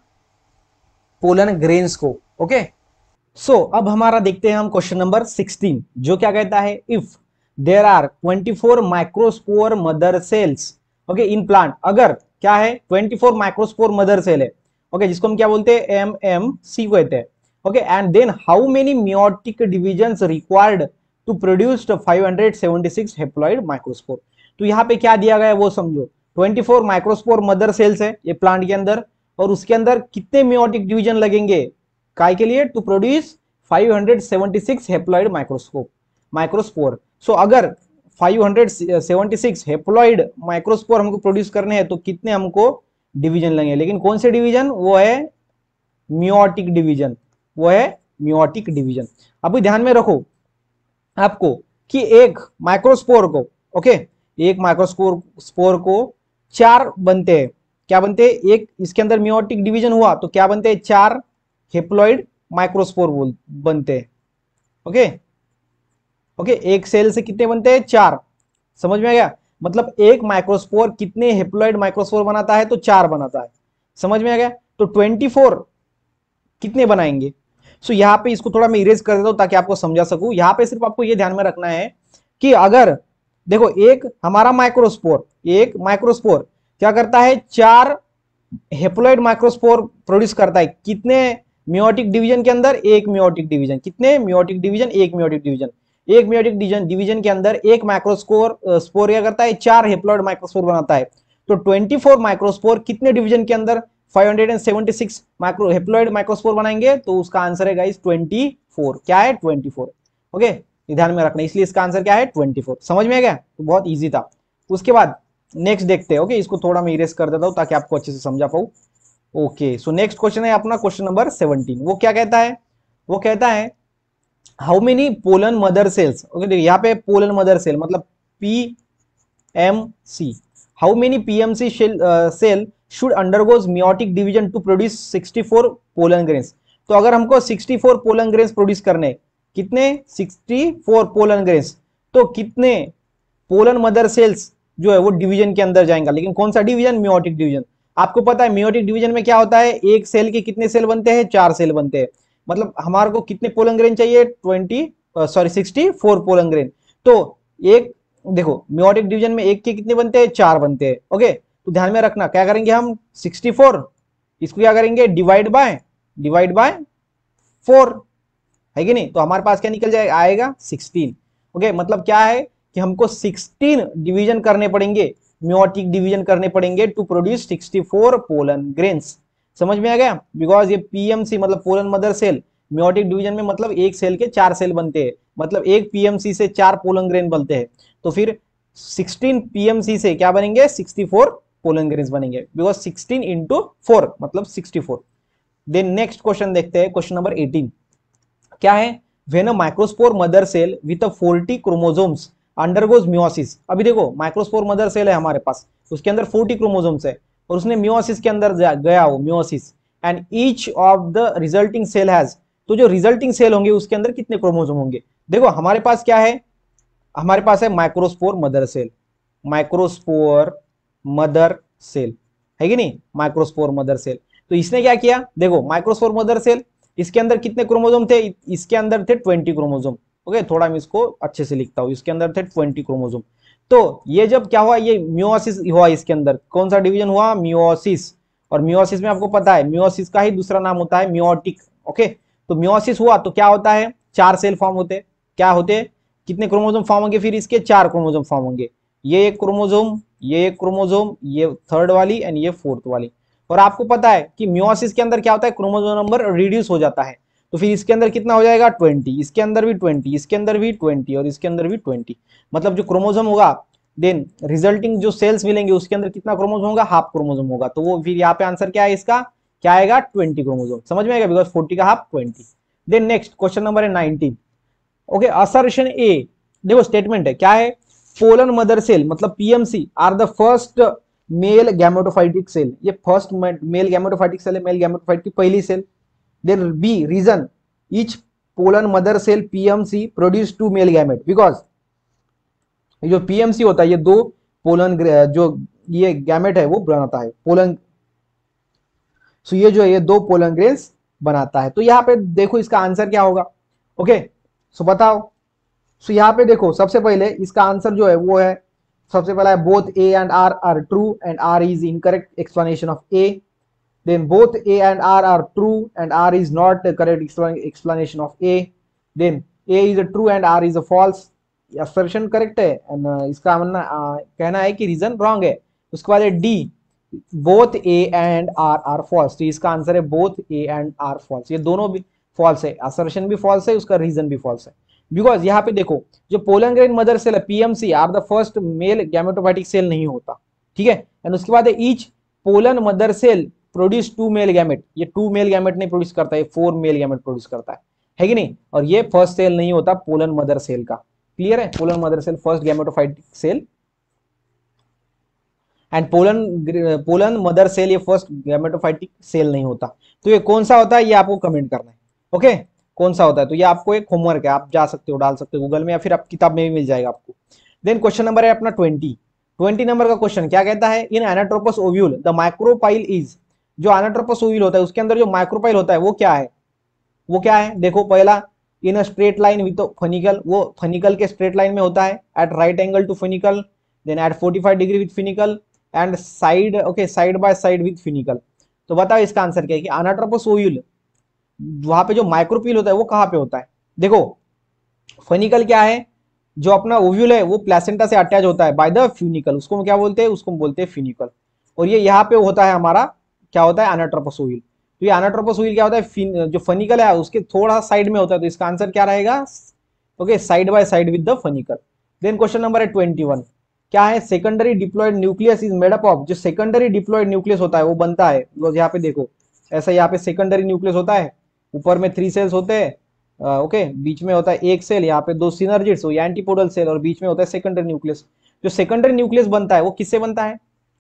पोलन ग्रेन्स को। ओके, सो so, अब हमारा देखते हैं हम क्वेश्चन नंबर सिक्सटीन, जो क्या कहता है, if there are twenty four microspore mother cells, okay, in plant, अगर क्या है twenty four microspore mother cell है, ओके okay, जिसको हम क्या बोलते हैं, एम एम सी कहते हैं, okay, and then how many meiotic divisions required to produce five hundred seventy six haploid microspore. तो यहाँ पे क्या दिया गया है वो समझो, twenty four microspore mother cells है ये प्लांट के अंदर, और उसके अंदर कितने मियोटिक डिवीजन लगेंगे काय के लिए, to produce five hundred seventy six haploid microscope microspore. So अगर five hundred seventy six haploid microspore हमको प्रोड्यूस करने हैं तो कितने हमको डिवीजन लगेंगे, लेकिन कौन से डिवीजन, वो है मियोटिक डिवीजन, वो है मियोटिक डिवीजन। अभी ध्यान में रखो आपको कि एक माइक्रोस्पोर को, ओके, एक माइक्रोस्पोर स्पोर को चार बनते हैं, क्या बनते हैं, एक इसके अंदर मियोटिक डिवीजन हुआ तो क्या बनते हैं, चार हेप्लॉइड माइक्रोस्पोर बनते हैं। ओके ओके एक सेल से कितने बनते हैं, चार, समझ में आ गया, मतलब एक माइक्रोस्पोर कितने हेप्लॉइड माइक्रोस्पोर बनाता है, तो चार बनाता है, समझ में आ गया। तो ट्वेंटी फोर कितने बनाएंगे, सो so, यहाँ पे इसको थोड़ा मैं इरेज कर देता हूं ताकि आपको समझा सकूं। यहाँ पे सिर्फ आपको ये ध्यान में रखना है कि अगर देखो एक हमारा माइक्रोस्पोर, एक माइक्रोस्पोर क्या करता है, चार हेप्लॉइड माइक्रोस्पोर प्रोड्यूस करता है, कितने मियोटिक डिवीजन के अंदर, एक मियोटिक डिवीजन, कितने मियोटिक डिवीजन, एक मियोटिक डिवीजन, एक मियोटिक डिवीजन डिवीजन के अंदर एक माइक्रोस्पोर स्पोर क्या करता है, चार हेप्लॉइड माइक्रोस्पोर बनाता है। तो ट्वेंटी फोर माइक्रोस्पोर कितने डिवीजन के अंदर five hundred seventy six micro haploid microspore बनाएंगे, तो उसका आंसर है गाइस ट्वेंटी फोर, क्या है, ट्वेंटी फोर। ओके, ध्यान में रखना, इसलिए इसका आंसर क्या है, ट्वेंटी फोर। समझ में आ गया, तो बहुत इजी था। उसके बाद नेक्स्ट देखते हैं, ओके, इसको थोड़ा मैं इरेज कर देता हूं ताकि आपको अच्छे से समझा पाऊं। ओके, सो नेक्स्ट क्वेश्चन है अपना क्वेश्चन नंबर सेवनटीन। वो क्या कहता है, वो कहता है how many pollen mother cells, okay देखिए यहाँ पे पोलन मदर सेल मतलब P M C, how many PMC cell should undergoes meiotic division to produce sixty four pollen grains. तो अगर हमको sixty four pollen grains produce करने, कितने, sixty four pollen grains, तो कितने पोलन मदर सेल्स जो है वो डिवीजन के अंदर जाएंगे, लेकिन कौन सा डिवीजन, मियोटिक डिवीजन। आपको पता है मियोटिक डिवीजन में क्या होता है, एक सेल के कितने सेल बनते हैं, चार सेल बनते हैं, मतलब हमारे को कितने पोलन ग्रेन चाहिए, twenty sorry sixty four pollen grain. तो एक देखो मियोटिक डिवीजन में एक के कितने बनते हैं, चार बनते हैं। ओके, तो ध्यान में रखना क्या करेंगे हम, सिक्सटी फोर इसको क्या करेंगे, divide by divide by four, है कि नहीं, तो हमारे पास क्या निकल जाएगा, आएगा सिक्सटीन। ओके, मतलब क्या है कि हमको सिक्सटीन डिवीजन करने पड़ेंगे, मियोटिक डिवीजन करने पड़ेंगे to produce sixty four pollen grains. समझ में आ गया, बिकॉज ये पीएमसी मतलब pollen mother cell, meiotic division में मतलब एक सेल के चार सेल बनते हैं, मतलब एक पीएमसी से चार पोलन ग्रेन बनते हैं, तो फिर सिक्सटीन पीएमसी से क्या बनेंगे, सिक्सटी फोर पोलन ग्रेन्स बनेंगे, बिकॉज सिक्सटीन इंटू फोर मतलब sixty four. Then next question देखते हैं, क्वेश्चन नंबर एटीन क्या है, when a microspore mother cell with a forty chromosomes undergoes meiosis. अभी देखो माइक्रोस्पोर मदर सेल है हमारे पास, उसके अंदर फोर्टी क्रोमोसोम्स है और उसने मियोसिस के अंदर गया वो meiosis, and each of the resulting cell has, तो जो रिजल्टिंग सेल होंगे उसके अंदर कितने क्रोमोसोम होंगे। देखो हमारे पास क्या है, हमारे पास है microspore mother cell, microspore mother cell है कि नहीं, माइक्रोस्पोर मदर सेल। तो इसने क्या किया, देखो माइक्रोस्पोर मदर सेल, इसके अंदर कितने क्रोमोसोम थे, इसके अंदर थे ट्वेंटी क्रोमोसोम, ओके थोड़ा मैं इसको अच्छे से लिखता हूँ, इसके अंदर थे ट्वेंटी क्रोमोसोम। तो ये जब क्या हुआ, ये मियोसिस हुआ, इसके अंदर कौन सा डिवीजन हुआ, मियोसिस। और मियोसिस में आपको पता है मियोसिस का ही दूसरा नाम होता है मियोटिक। ओके तो मियोसिस हुआ तो क्या होता है, चार सेल फॉर्म होते, क्या होते, कितने क्रोमोसोम फॉर्म होंगे, फिर इसके चार क्रोमोसोम फॉर्म होंगे, ये एक क्रोमोसोम, ये एक क्रोमोसोम, ये थर्ड वाली एंड ये फोर्थ वाली। और आपको पता है कि मियोसिस के अंदर क्या होता है, क्रोमोसोम नंबर रिड्यूस हो जाता है, तो फिर इसके अंदर कितना हो जाएगा ट्वेंटी, इसके अंदर भी ट्वेंटी, इसके अंदर भी ट्वेंटी और इसके अंदर भी ट्वेंटी। मतलब जो क्रोमोसोम होगा देन रिजल्टिंग जो सेल्स मिलेंगे उसके अंदर कितना क्रोमोसोम होगा, हाफ क्रोमोसोम होगा। तो वो फिर यहाँ पे आंसर क्या है इसका, क्या आएगा ट्वेंटी क्रोमोसोम। समझ में आएगा, बिकॉज फोर्टी का half twenty. Then next question number है नाइनटीन। ओके असर्शन ए, देखो स्टेटमेंट है क्या है, पोलन मदर सेल मतलब PMC are the first male gametophytic cell, ये फर्स्ट मेल गैमेटोफाइटिक सेल है, मेल गैमेटोफाइट की पहली cell. Then B reason each pollen mother cell PMC produce two male gamete, because ये जो पीएमसी होता है ये दो पोलन जो ये गैमेट है वो बनाता है पोलन, सो ये जो है ये दो पोलन ग्रेन्स बनाता है। तो यहाँ पे देखो इसका आंसर क्या होगा, ओके सो बताओ। सो यहाँ पे देखो सबसे पहले इसका आंसर जो है वो है, सबसे पहला है both A and R are true and R is incorrect explanation of A. Then both A and R are true and R is not correct explanation of A. Then A is a true and R is a false, assertion correct है and इसका मानना कहना है कि reason wrong है। उसके बाद है D both A and R are false, तो इसका आंसर है both A and R false, ये दोनों भी फॉल्स है, असर्शन भी फॉल्स है, उसका रीजन भी फॉल्स है। बिकॉज यहाँ पे देखो जो पोलन ग्रेन मदर सेल है PMC are the first male gametophytic cell नहीं होता, ठीक है। एंड उसके बाद है each pollen mother cell produce two male gamete, ये टू मेल गैमेट नहीं प्रोड्यूस करता है, फोर मेल गैमेट प्रोड्यूस करता है, है कि नहीं। और ये फर्स्ट सेल नहीं होता पोलन मदर सेल का, क्लियर है, pollen mother cell first gametophytic cell and pollen pollen mother cell ये फर्स्ट गैमेटोफाइटिक सेल नहीं होता। तो ये कौन सा होता है ये आपको कमेंट करना है, ओके okay? कौन सा होता है, तो ये आपको एक होमवर्क है, आप जा सकते हो, डाल सकते हो गूगल में या फिर आप किताब में भी मिल जाएगा आपको। देन क्वेश्चन नंबर है अपना ट्वेंटी, ट्वेंटी नंबर का क्वेश्चन क्या कहता है, in anatropous ovule the micropyle is, जो एनाट्रोपस ओव्यूल होता है उसके अंदर जो माइक्रोपाइल होता है वो क्या है, वो क्या है, देखो पहला in a straight line with funicle, वो फनिकल के स्ट्रेट लाइन में होता है, at right angle to funicle, then at forty five degree with funicle and side, okay side by side with funicle. तो बताओ इसका आंसर क्या है कि एनाट्रोपस ओव्यूल वहां पे जो माइक्रोपील होता है वो कहाँ पे होता है, देखो फनिकल क्या है, जो अपना ओव्यूल है वो प्लेसेंटा से अटैच होता है बाय द फ्यूनिकल, उसको क्या बोलते हैं, उसको बोलते हैं फिनिकल। और ये यहाँ पे होता है हमारा क्या होता है एनाट्रोपस ओव्यूल। तो ये एनाट्रोपस ओव्यूल क्या होता है, जो फनिकल है उसके थोड़ा साइड में होता है, तो इसका आंसर क्या रहेगा, okay side by side with the funicle. Then question number है ट्वेंटी वन, क्या है, secondary diploid nucleus is made up of, जो सेकेंडरी डिप्लॉयड न्यूक्लियस होता है वो बनता है, यहाँ पे देखो ऐसा यहाँ पे सेकेंडरी न्यूक्लियस होता है, ऊपर में थ्री सेल्स होते हैं, ओके okay, बीच में होता है एक सेल, यहाँ पे दो सिनर्जिड्स, ये एंटीपोडल सेल, और बीच में होता है सेकेंडरी न्यूक्लियस। जो सेकेंडरी न्यूक्लियस बनता है वो किससे बनता है,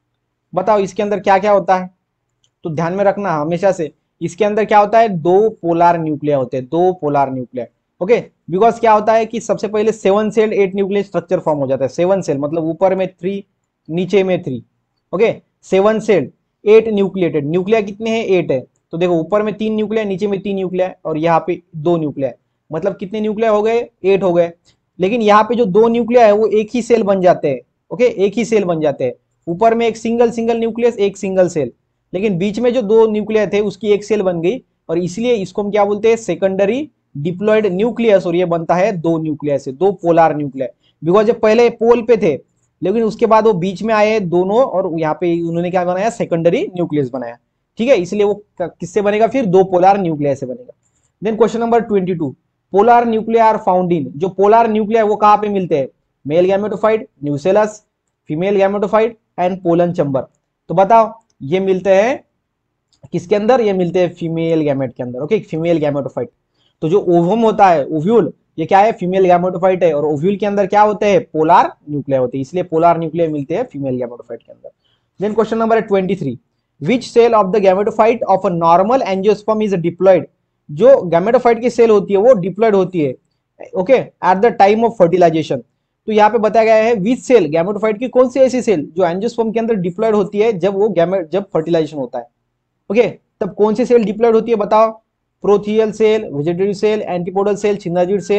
बताओ इसके अंदर क्या क्या होता है, तो ध्यान में रखना हमेशा से, इसके अंदर क्या होता है, दो पोलार न्यूक्लिया होते हैं, दो पोलार न्यूक्लिया, ओके। बिकॉज क्या होता है कि सबसे पहले seven cell eight nuclear structure form हो जाता है, सेवन सेल मतलब ऊपर में थ्री नीचे में three, okay seven cell eight nucleated, nuclei कितने हैं, एट है, तो देखो ऊपर में तीन न्यूक्लिया नीचे में तीन न्यूक्लिया और यहाँ पे दो न्यूक्लिया, मतलब कितने न्यूक्लिया हो गए, एट हो गए। लेकिन यहाँ पे जो दो न्यूक्लिया है वो एक ही सेल बन जाते हैं, ओके एक ही सेल बन जाते हैं, ऊपर में एक सिंगल सिंगल न्यूक्लियस एक सिंगल सेल, लेकिन बीच में जो दो न्यूक्लिया थे उसकी एक सेल बन गई, और इसलिए इसको हम क्या बोलते हैं, सेकेंडरी डिप्लॉयड न्यूक्लियस, और ये बनता है दो न्यूक्लिया से, दो पोलार न्यूक्लिया, बिकॉज ये पहले पोल पे थे लेकिन उसके बाद वो बीच में आए दोनों, और यहाँ पे उन्होंने क्या बनाया, सेकेंडरी न्यूक्लियस बनाया, ठीक है, इसलिए वो किससे बनेगा, फिर दो पोलार न्यूक्लिया से बनेगा। Then question number twenty two, polar nuclei are found in, जो पोलार न्यूक्लिया वो कहाँ पे मिलते हैं, male gametophyte nucellus, female gametophyte and pollen chamber. तो बताओ ये मिलते हैं किसके अंदर, ये मिलते हैं फीमेल गैमेट के अंदर, ओके फीमेल गैमेटोफाइट। तो जो ओवम होता है ओव्यूल, ये क्या है, फीमेल गैमेटोफाइट है, और ओव्यूल के अंदर क्या होते हैं, पोलार न्यूक्लिया होते हैं, इसलिए पोलार न्यूक्लिया मिलते हैं फीमेल गैमेटोफाइट के अंदर। देन क्वेश्चन नंबर है twenty three, which cell of the gametophyte of a normal angiosperm is diploid, जो गैमेटोफाइट की सेल होती है वो डिप्लॉयड होती है, okay at the time of fertilization. तो यहाँ पे बताया गया है विच सेल, गैमेटोफाइट की कौन सी ऐसी सेल जो एंजियोस्पर्म के अंदर डिप्लॉयड होती है जब वो गैमेट जब फर्टिलाइजेशन होता है, ओके okay, तब कौन सी सेल डिप्लॉयड होती है, बताओ, prothallial cell, vegetative cell, antipodal cell, synergid cell,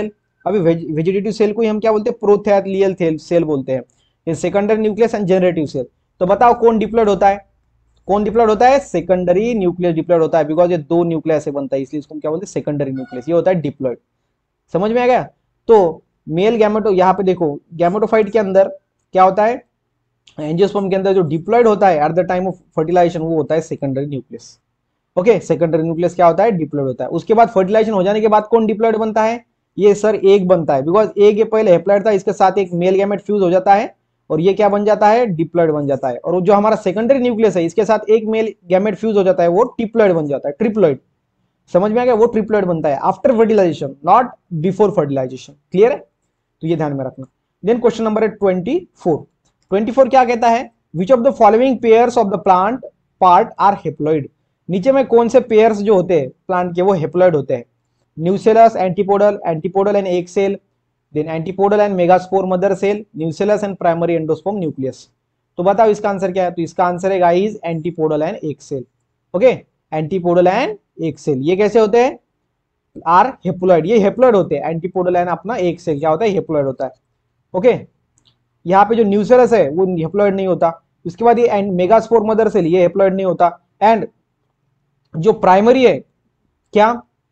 अभी वेजिटेटिव सेल को ही हम क्या बोलते हैं, प्रोथैलियल सेल बोलते हैं। Secondary nucleus and generative cell. तो बताओ कौन डिप्लॉयड होता है, कौन डिप्लॉयड होता है, सेकेंडरी न्यूक्लियस डिप्लॉयड होता है, बिकॉज ये दो न्यूक्लियस से बनता है इसलिए इसको हम क्या बोलते हैं, सेकेंडरी न्यूक्लियस, ये होता है डिप्लॉयड। समझ में आ गया। तो मेल गैमेटो, यहाँ पे देखो गैमेटोफाइट के अंदर क्या होता है, एंजियोस्पर्म के अंदर जो डिप्लॉयड होता है at the time of fertilization वो होता है secondary nucleus. Okay, secondary nucleus क्या होता है, डिप्लॉयड होता है। उसके बाद फर्टिलाइजेशन हो जाने के बाद कौन डिप्लॉयड बनता है, ये सर एग बनता है, बिकॉज एग ये पहले हैप्लॉयड था, इसके साथ एक मेल गैमेट फ्यूज हो जाता है और ये क्या बन जाता है, डिप्लॉयड बन जाता है। और जो हमारा सेकेंडरी न्यूक्लियस है इसके साथ एक मेल गैमेट फ्यूज हो जाता है, वो ट्रिप्लॉयड बन जाता है, ट्रिप्लॉयड। समझ में आ गया, वो ट्रिप्लॉयड बनता है after fertilization, not before fertilization. Clear है, तो ये ध्यान में रखना। देन क्वेश्चन नंबर है ट्वेंटी फोर। ट्वेंटी फोर क्या कहता है, which of the following pairs of the plant part are haploid. नीचे में कौन से पेयर्स जो होते हैं प्लांट के वो हेप्लॉइड होते हैं, nucellus, antipodal, antipodal and egg cell, then antipodal and megaspore mother cell, nucellus and primary endosperm nucleus. तो बताओ इसका आंसर क्या है, तो इसका आंसर है guys antipodal and egg cell. Okay, antipodal and egg cell ये कैसे होते हैं, आर हेप्लॉइड, ये हेप्लॉइड होते हैं। एंटीपोडल एंड अपना एग सेल क्या होता है, हेप्लॉइड होता है। ओके, यहाँ पे जो न्यूसेलस है वो हेप्लॉइड नहीं होता। उसके बाद ये मेगास्पोर मदर सेल ये हेप्लॉइड नहीं होता। एंड जो प्राइमरी है क्या,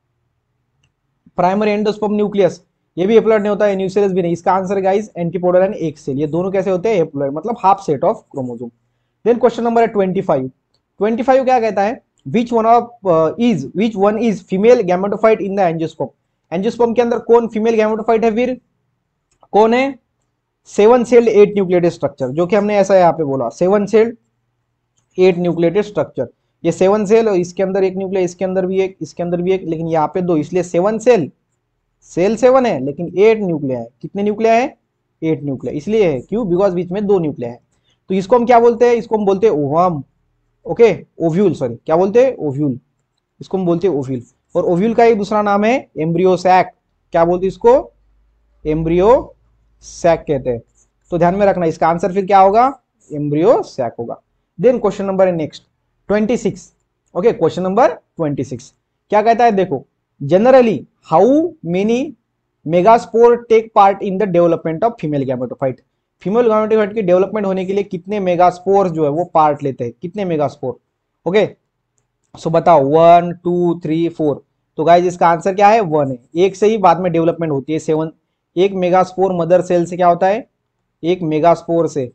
प्राइमरी एंडोस्पर्म न्यूक्लियस ये भी हेप्लॉइड नहीं होता है, न्यूसेलस भी नहीं। इसका answer guys antipodal and egg cell, ये दोनों कैसे होते हैं, हेप्लॉइड, मतलब half set of chromosome. Then question number है ट्वेंटी फाइव। ट्वेंटी फाइव क्या कहता है, which one of uh, is which one is female gametophyte in the angiosperm। Angiosperm के अंदर कौन फीमेल गैमेटोफाइट है, फिर कौन है, seven celled eight nucleated structure, जो कि हमने ऐसा यहाँ पे बोला seven celled eight nucleated structure. ये सेवन सेल, इसके अंदर एक न्यूक्लिया, इसके अंदर भी एक, इसके अंदर भी एक, लेकिन यहाँ पे दो, इसलिए सेवन सेल, सेल सेवन है लेकिन एट न्यूक्लिया है। कितने न्यूक्लिया है, एट न्यूक्लिया, इसलिए है क्यों, बिकॉज बीच में दो न्यूक्लिया है। तो इसको हम क्या बोलते हैं, इसको हम बोलते हैं ओवम। ओके, ओव्यूल, सॉरी क्या बोलते हैं, ओव्यूल, इसको हम बोलते हैं ओव्यूल। और ओव्यूल का एक दूसरा नाम है एम्ब्रियो सैक। क्या बोलते हैं इसको, एम्ब्रियो सैक कहते हैं। तो ध्यान में रखना, इसका आंसर फिर क्या होगा, एम्ब्रियो सैक होगा। देन क्वेश्चन नंबर है next twenty six. Okay, question number twenty six क्या कहता है, देखो generally how many megaspore take part in the development of female gametophyte. Female gametophyte की डेवलपमेंट होने के लिए कितने मेगास्पोर जो है वो पार्ट लेते हैं, कितने मेगास्पोर। ओके, सो बताओ वन टू थ्री फोर। तो गाइज इसका आंसर क्या है, वन है। एक से ही बाद में डेवलपमेंट होती है, सेवन। एक मेगास्पोर मदर सेल से क्या होता है, एक मेगास्पोर से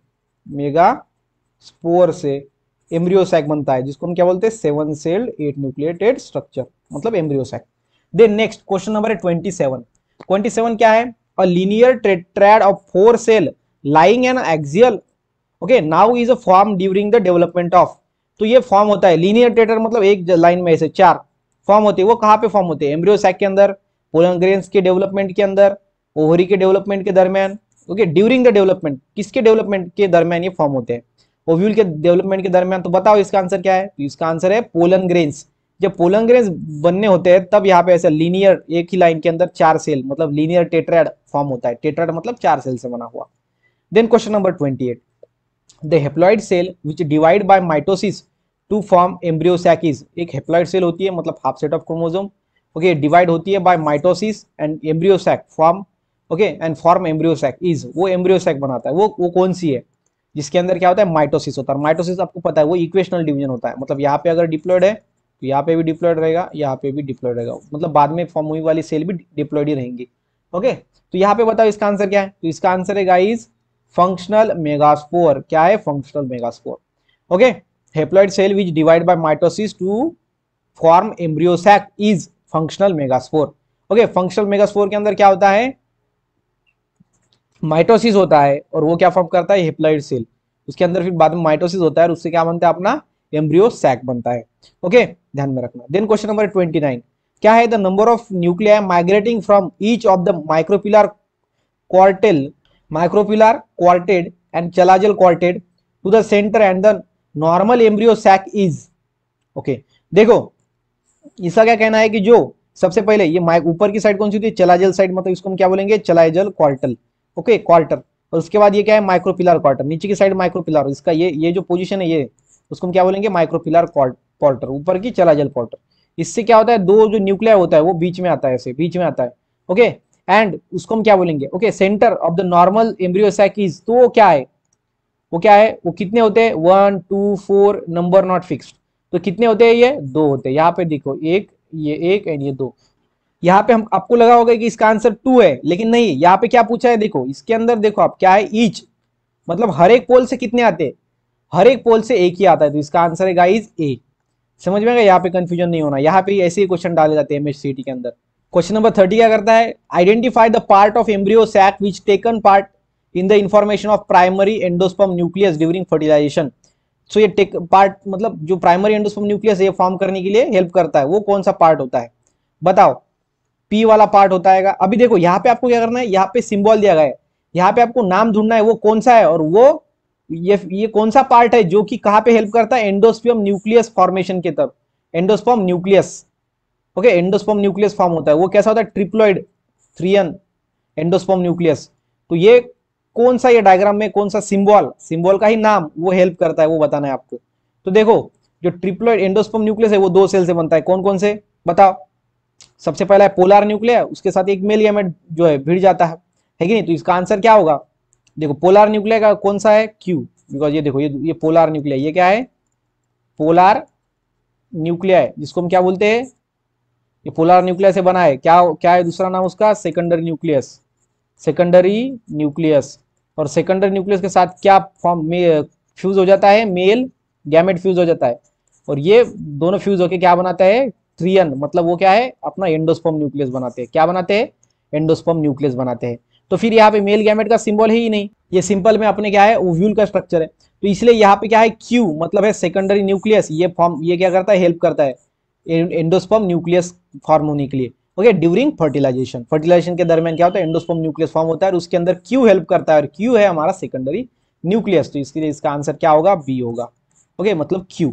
मेगास्पोर से एम्ब्रियोसैक बनता है, जिसको हम क्या बोलते हैं, seven celled eight nucleated structure, मतलब embryo sac. Then next question number है ट्वेंटी सेवन। ट्वेंटी सेवन क्या है, a linear tetrad of four cell lying an axial okay now is a form during the development of। तो ये form होता है linear टेटर, मतलब एक लाइन में ऐसे चार फॉर्म होते हैं। वो कहाँ पे फॉर्म होते हैं, एम्ब्रियोसैक के अंदर, पोलन ग्रेन्स के डेवलपमेंट के अंदर, ओवरी के डेवलपमेंट के दरमियान। ओके, ड्यूरिंग द डेवलपमेंट, किसके डेवलपमेंट के दरमियान ये फॉर्म होते हैं, ओव्यूल के डेवलपमेंट के दरमियान। तो बताओ इसका आंसर क्या है, तो इसका आंसर है पोलन ग्रेन्स। जब पोलन ग्रेन्स बनने होते हैं तब यहाँ पे ऐसे लीनियर एक ही लाइन के अंदर चार सेल, मतलब लीनियर टेट्राड फॉर्म होता है। टेट्राड मतलब चार सेल से बना हुआ। Then question number twenty-eight. The haploid cell which divide by mitosis to form embryo sac is, एक haploid cell होती है मतलब half set of chromosome, okay, divide होती है by mitosis and embryo sac form, okay, and form embryo sac is, वो embryo sac बनाता है। वो वो कौन सी है, जिसके अंदर क्या होता है, माइटोसिस होता है। माइटोसिस आपको पता है वो इक्वेशनल डिवीजन होता है, मतलब यहाँ पे अगर डिप्लॉयड है तो यहाँ पे भी डिप्लॉयड रहेगा, यहाँ पे भी डिप्लॉयड रहेगा, मतलब बाद में फॉर्म हुई वाली सेल भी डिप्लॉयड ही रहेंगी। ओके, तो यहाँ पे बताओ इसका आंसर क्या है, तो इसका आंसर है गाइस फंक्शनल मेगास्पोर। क्या है, functional megaspore. Okay, haploid cell which divide by mitosis to form embryo sac is functional megaspore. Okay, functional megaspore के अंदर क्या होता है, माइटोसिस होता है और वो क्या फॉर्म करता है, हेप्लॉइड सेल। उसके अंदर फिर बाद में माइटोसिस होता है और उससे क्या बनता है, अपना एम्ब्रियोसैक बनता है। ओके, ध्यान में रखना। Then question number twenty nine क्या है, the number of nuclei migrating from each of the micropylar quartet micropillar quartet and chalazal quartet to the center and the normal embryo sac is। Okay, देखो इसका क्या कहना है कि जो सबसे पहले ये ऊपर की साइड कौन सी होती है, चलाजल साइड, मतलब इसको हम क्या बोलेंगे, चलाजल क्वार्टल। Okay, quarter. और उसके बाद ये क्या है, माइक्रोपिलर क्वार्टर, नीचे की साइड माइक्रोपिलर, इसका ये ये जो पोजीशन है ये, उसको हम क्या बोलेंगे, माइक्रोपिलर क्वार्टर, ऊपर की चलाजल क्वार्टर। इससे क्या होता है, दो जो न्यूक्लिया होता है वो बीच में आता है, ऐसे बीच में आता है। ओके, एंड उसको हम क्या बोलेंगे, okay, centre of the normal embryo sac is, तो वो क्या है, वो क्या है, वो कितने होते हैं, one two four, number not fixed, तो कितने होते हैं, ये दो होते हैं। यहाँ पे देखो एक, ये एक एंड ये दो। यहाँ पे हम आपको लगा होगा कि इसका आंसर टू है, लेकिन नहीं, यहाँ पे क्या पूछा है, देखो इसके अंदर देखो आप क्या है, ईच, मतलब हर एक पोल से कितने आते हैं, हर एक पोल से एक ही आता है, तो इसका आंसर है गाइज ए। समझ में आ गया, यहाँ पे कंफ्यूजन नहीं होना, यहाँ पे ऐसे ही क्वेश्चन डाले जाते हैं एमएचसीटी के अंदर। क्वेश्चन नंबर थर्टी क्या करता है, identify the part of embryo sac which taken part in the information of primary endosperm nucleus during fertilization. So ये टेक पार्ट मतलब जो प्राइमरी एंडोस्पर्म न्यूक्लियस ये फॉर्म करने के लिए हेल्प करता है, वो कौन सा पार्ट होता है, बताओ। पी वाला पार्ट होता है। अभी देखो यहाँ पे आपको क्या करना है, यहाँ पे सिंबल दिया गया है, यहाँ पे आपको नाम ढूंढना है वो कौन सा है, और वो ये ये कौन सा पार्ट है जो कि कहाँ पे हेल्प करता है, एंडोस्पर्म न्यूक्लियस फॉर्मेशन की तरफ, endosperm nucleus. Okay, endosperm nucleus form होता है, वो कैसा होता है, ट्रिप्लॉइड थ्रियन एंडोस्पर्म न्यूक्लियस। तो ये कौन सा, ये डायग्राम में कौन सा सिंबल, सिंबल का ही नाम वो हेल्प करता है, वो बताना है आपको। तो देखो जो ट्रिप्लॉइड एंडोस्पर्म न्यूक्लियस है वो दो सेल से बनता है, कौन कौन से बताओ। सबसे पहला है पोलर न्यूक्लियर, उसके साथ एक मेल गैमेट जो है भिड़ जाता है, है कि नहीं। तो इसका आंसर क्या होगा, देखो पोलर न्यूक्लियर का कौन सा है, क्यू, बिकॉज ये देखो ये ये पोलर न्यूक्लियर, ये क्या है, पोलर न्यूक्लियर है, जिसको हम क्या बोलते हैं, ये पोलर न्यूक्लियस से बना है, क्या क्या है दूसरा नाम उसका, सेकेंडरी न्यूक्लियस, सेकेंडरी न्यूक्लियस। और सेकेंडरी न्यूक्लियस के साथ क्या फॉर्म में फ्यूज हो जाता है, मेल गैमेट फ्यूज हो जाता है, और ये दोनों फ्यूज होके क्या बनाता है, थ्रियन, मतलब वो क्या है, अपना एंडोस्पर्म न्यूक्लियस बनाते हैं, क्या बनाते हैं, एंडोस्पर्म न्यूक्लियस बनाते हैं। तो फिर यहाँ पे मेल गैमेट का सिंबल है ही नहीं, ये सिंपल में अपने क्या है, ओव्यूल का स्ट्रक्चर है, तो इसलिए यहाँ पे क्या है, क्यू मतलब है सेकेंडरी न्यूक्लियस, ये फॉर्म ये क्या करता है, हेल्प करता है एंडोस्पर्म न्यूक्लियस फॉर्म होने के लिए। ओके, ड्यूरिंग फर्टिलाइजेशन, फर्टिलाइजेशन के दरमियान क्या होता है, एंडोस्पर्म न्यूक्लियस फॉर्म होता है, और उसके अंदर क्यू हेल्प करता है, और क्यू है हमारा सेकेंडरी न्यूक्लियस, तो इसके लिए इसका आंसर क्या होगा, बी होगा। ओके, मतलब क्यू।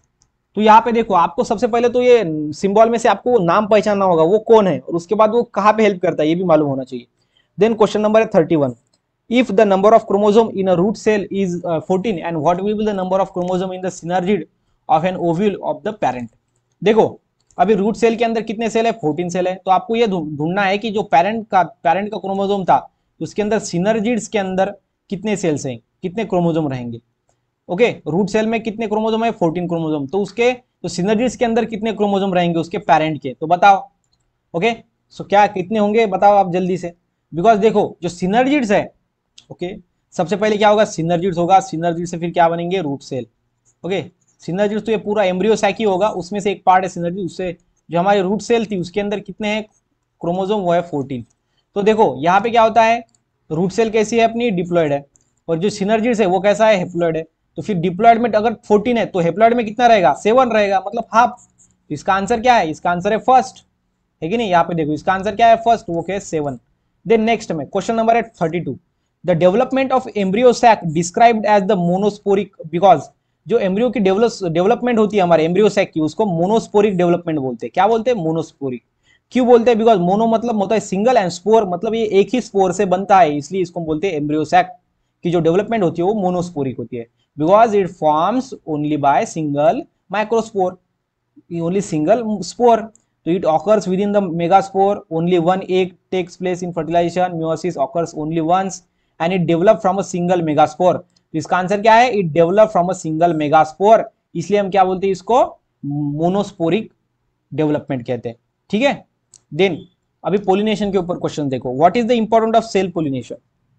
तो यहाँ पे देखो आपको सबसे पहले तो ये सिंबल में से आपको नाम पहचानना होगा वो कौन है, और उसके बाद वो कहाँ पे हेल्प करता है ये भी मालूम होना चाहिए। देन क्वेश्चन नंबर है thirty one, if the number of chromosome in a root cell is uh, fourteen and what will be the number of chromosome in the synergid of an ovule of the parent। देखो अभी root cell के अंदर कितने cell है, fourteen cell है, तो आपको ये ढूंढना है कि जो पेरेंट का पेरेंट का क्रोमोसोम था उसके अंदर सिनर्जिड्स के अंदर कितने सेल्स हैं, कितने क्रोमोसोम रहेंगे। ओके, रूट सेल में कितने क्रोमोसोम है, फोर्टीन क्रोमोसोम, तो उसके तो सिनर्जिड्स के अंदर कितने क्रोमोसोम रहेंगे उसके पेरेंट के, तो बताओ। ओके, सो क्या कितने होंगे बताओ आप जल्दी से, बिकॉज देखो जो सिनर्जिड्स है, ओके okay, सबसे पहले क्या होगा, सिनर्जिड्स होगा, सिनर्जिड से फिर क्या बनेंगे, रूट सेल। ओके, सिनर्जिड्स तो ये पूरा एम्ब्रियो सैक ही होगा, उसमें से एक पार्ट है सिनर्जिड, उससे जो हमारी रूट सेल थी उसके अंदर कितने हैं क्रोमोसोम, वो है फोर्टीन। तो देखो यहाँ पे क्या होता है, रूट सेल कैसी है अपनी, डिप्लॉयड है, और जो सिनर्जिड्स है वो कैसा है, हेप्लॉयड है। तो फिर डिप्लॉयड में अगर फोर्टीन है तो हेप्लॉयड में कितना रहेगा, सेवन रहेगा, मतलब हाफ। तो इसका आंसर क्या है, इसका आंसर है फर्स्ट, है कि नहीं। यहाँ पे देखो इसका आंसर क्या है, फर्स्ट, वो क्या है, सेवन। देन नेक्स्ट में क्वेश्चन नंबर है thirty two, the development of embryo sac described as the monosporic, because जो एम्ब्रियो की डेवलपमेंट होती है हमारे एम्ब्रियो सैक की उसको मोनोस्पोरिक डेवलपमेंट बोलते हैं। क्या बोलते हैं, मोनोस्पोरिक। क्यों बोलते हैं, बिकॉज मोनो मतलब होता है सिंगल एंड स्पोर मतलब ये एक ही स्पोर से बनता है, इसलिए इसको बोलते हैं एम्ब्रियो सैक की जो डेवलपमेंट होती है वो मोनोस्पोरिक होती है, because it forms only by single microspore, only single spore. तो it occurs within the megaspore, only one egg takes place in fertilization, meiosis occurs only once and it develop from a single megaspore। तो इसका answer क्या है, it develop from a single megaspore, इसलिए हम क्या बोलते हैं इसको, मोनोस्पोरिक डेवलपमेंट कहते हैं, ठीक है। देन अभी पोलिनेशन के ऊपर क्वेश्चन देखो, what is the important of self pollination.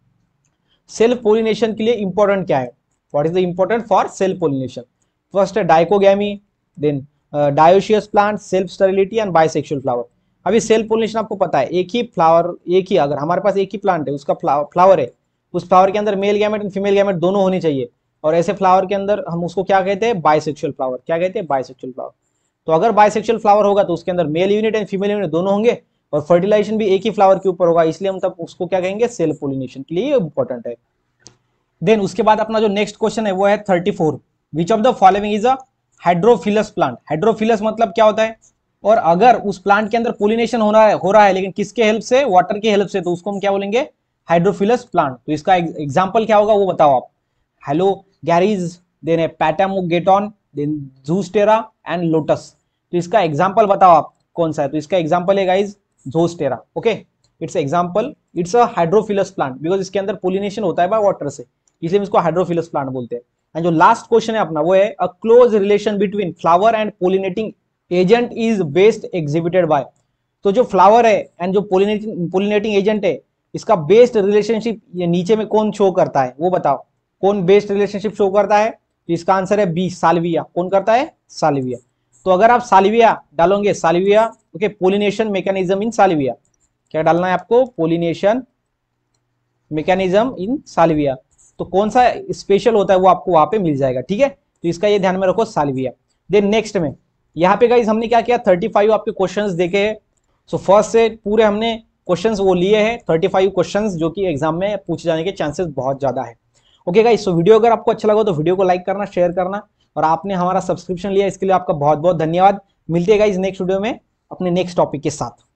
Self pollination के लिए इंपॉर्टेंट क्या है, what is the important for self pollination. First है dichogamy, then dioecious plant, self sterility and bisexual flower. अभी सेल्फ पोलिनेशन आपको पता है, एक ही फ्लावर, एक ही अगर हमारे पास एक ही प्लांट है उसका फ्लावर है, उस फ्लावर के अंदर male gamete and female gamete दोनों होनी चाहिए, और ऐसे फ्लावर के अंदर हम उसको क्या कहते हैं, बाइसेक्सुअल फ्लावर। क्या कहते हैं, बाइसेक्सुअल फ्लावर। तो अगर बाइसेक्सुअल फ्लावर होगा तो उसके अंदर male unit and female unit दोनों होंगे, और फर्टिलाइजेशन भी एक ही फ्लावर के ऊपर होगा, इसलिए हम तब उसको क्या कहेंगे, सेल्फ पोलिनेशन के लिए इंपॉर्टेंट है। देन उसके बाद अपना जो नेक्स्ट क्वेश्चन है वो है thirty four, which of the following is a hydrophilous plant. Hydrophilous मतलब क्या होता है, और अगर उस प्लांट के अंदर पोलिनेशन होना है हो रहा है लेकिन किसके हेल्प से, वाटर की हेल्प से, तो उसको हम क्या बोलेंगे, हाइड्रोफिलस प्लांट। तो इसका एग्जांपल क्या होगा वो बताओ आप। हेलो गैरीज, देन है Potamogeton, then Zostera and lotus. तो इसका एग्जांपल बताओ आप कौन सा है, तो इसका एग्जांपल है guys Zostera. Okay, it's example, it's a hydrophilous plant because इसके अंदर पोलिनेशन होता है बाय वाटर से, इसलिए इसको हाइड्रोफिलस प्लांट बोलते हैं। एंड जो लास्ट क्वेश्चन है अपना वो है a close relation between flower and pollinating agent is best exhibited by. तो जो फ्लावर है एंड जो पोलिनेटिंग पोलिनेटिंग एजेंट है इसका बेस्ट रिलेशनशिप ये नीचे में कौन शो करता है वो बताओ, कौन बेस्ट रिलेशनशिप शो करता है? तो इसका आंसर है बी, साल्विया। कौन करता है? साल्विया। तो अगर आप साल्विया डालोगे, Salvia okay, pollination mechanism in Salvia, क्या डालना है आपको? Pollination mechanism in Salvia. तो कौन सा स्पेशल होता है वो आपको वहां पे मिल जाएगा, ठीक है। तो इसका ये ध्यान में रखो, साल्विया। देन नेक्स्ट में यहाँ पे गाइस हमने क्या किया, पैंतीस आपके क्वेश्चंस देखे हैं। सो फर्स्ट से पूरे हमने क्वेश्चंस वो लिए हैं, पैंतीस क्वेश्चंस जो कि एग्जाम में पूछे जाने के चांसेस बहुत ज्यादा है। ओके गाइस, सो वीडियो अगर आपको अच्छा लगा तो वीडियो को लाइक करना, शेयर करना, और आपने हमारा सब्सक्रिप्शन लिया इसके लिए आपका बहुत बहुत धन्यवाद। मिलते हैं गाइस नेक्स्ट वीडियो में अपने नेक्स्ट टॉपिक के साथ।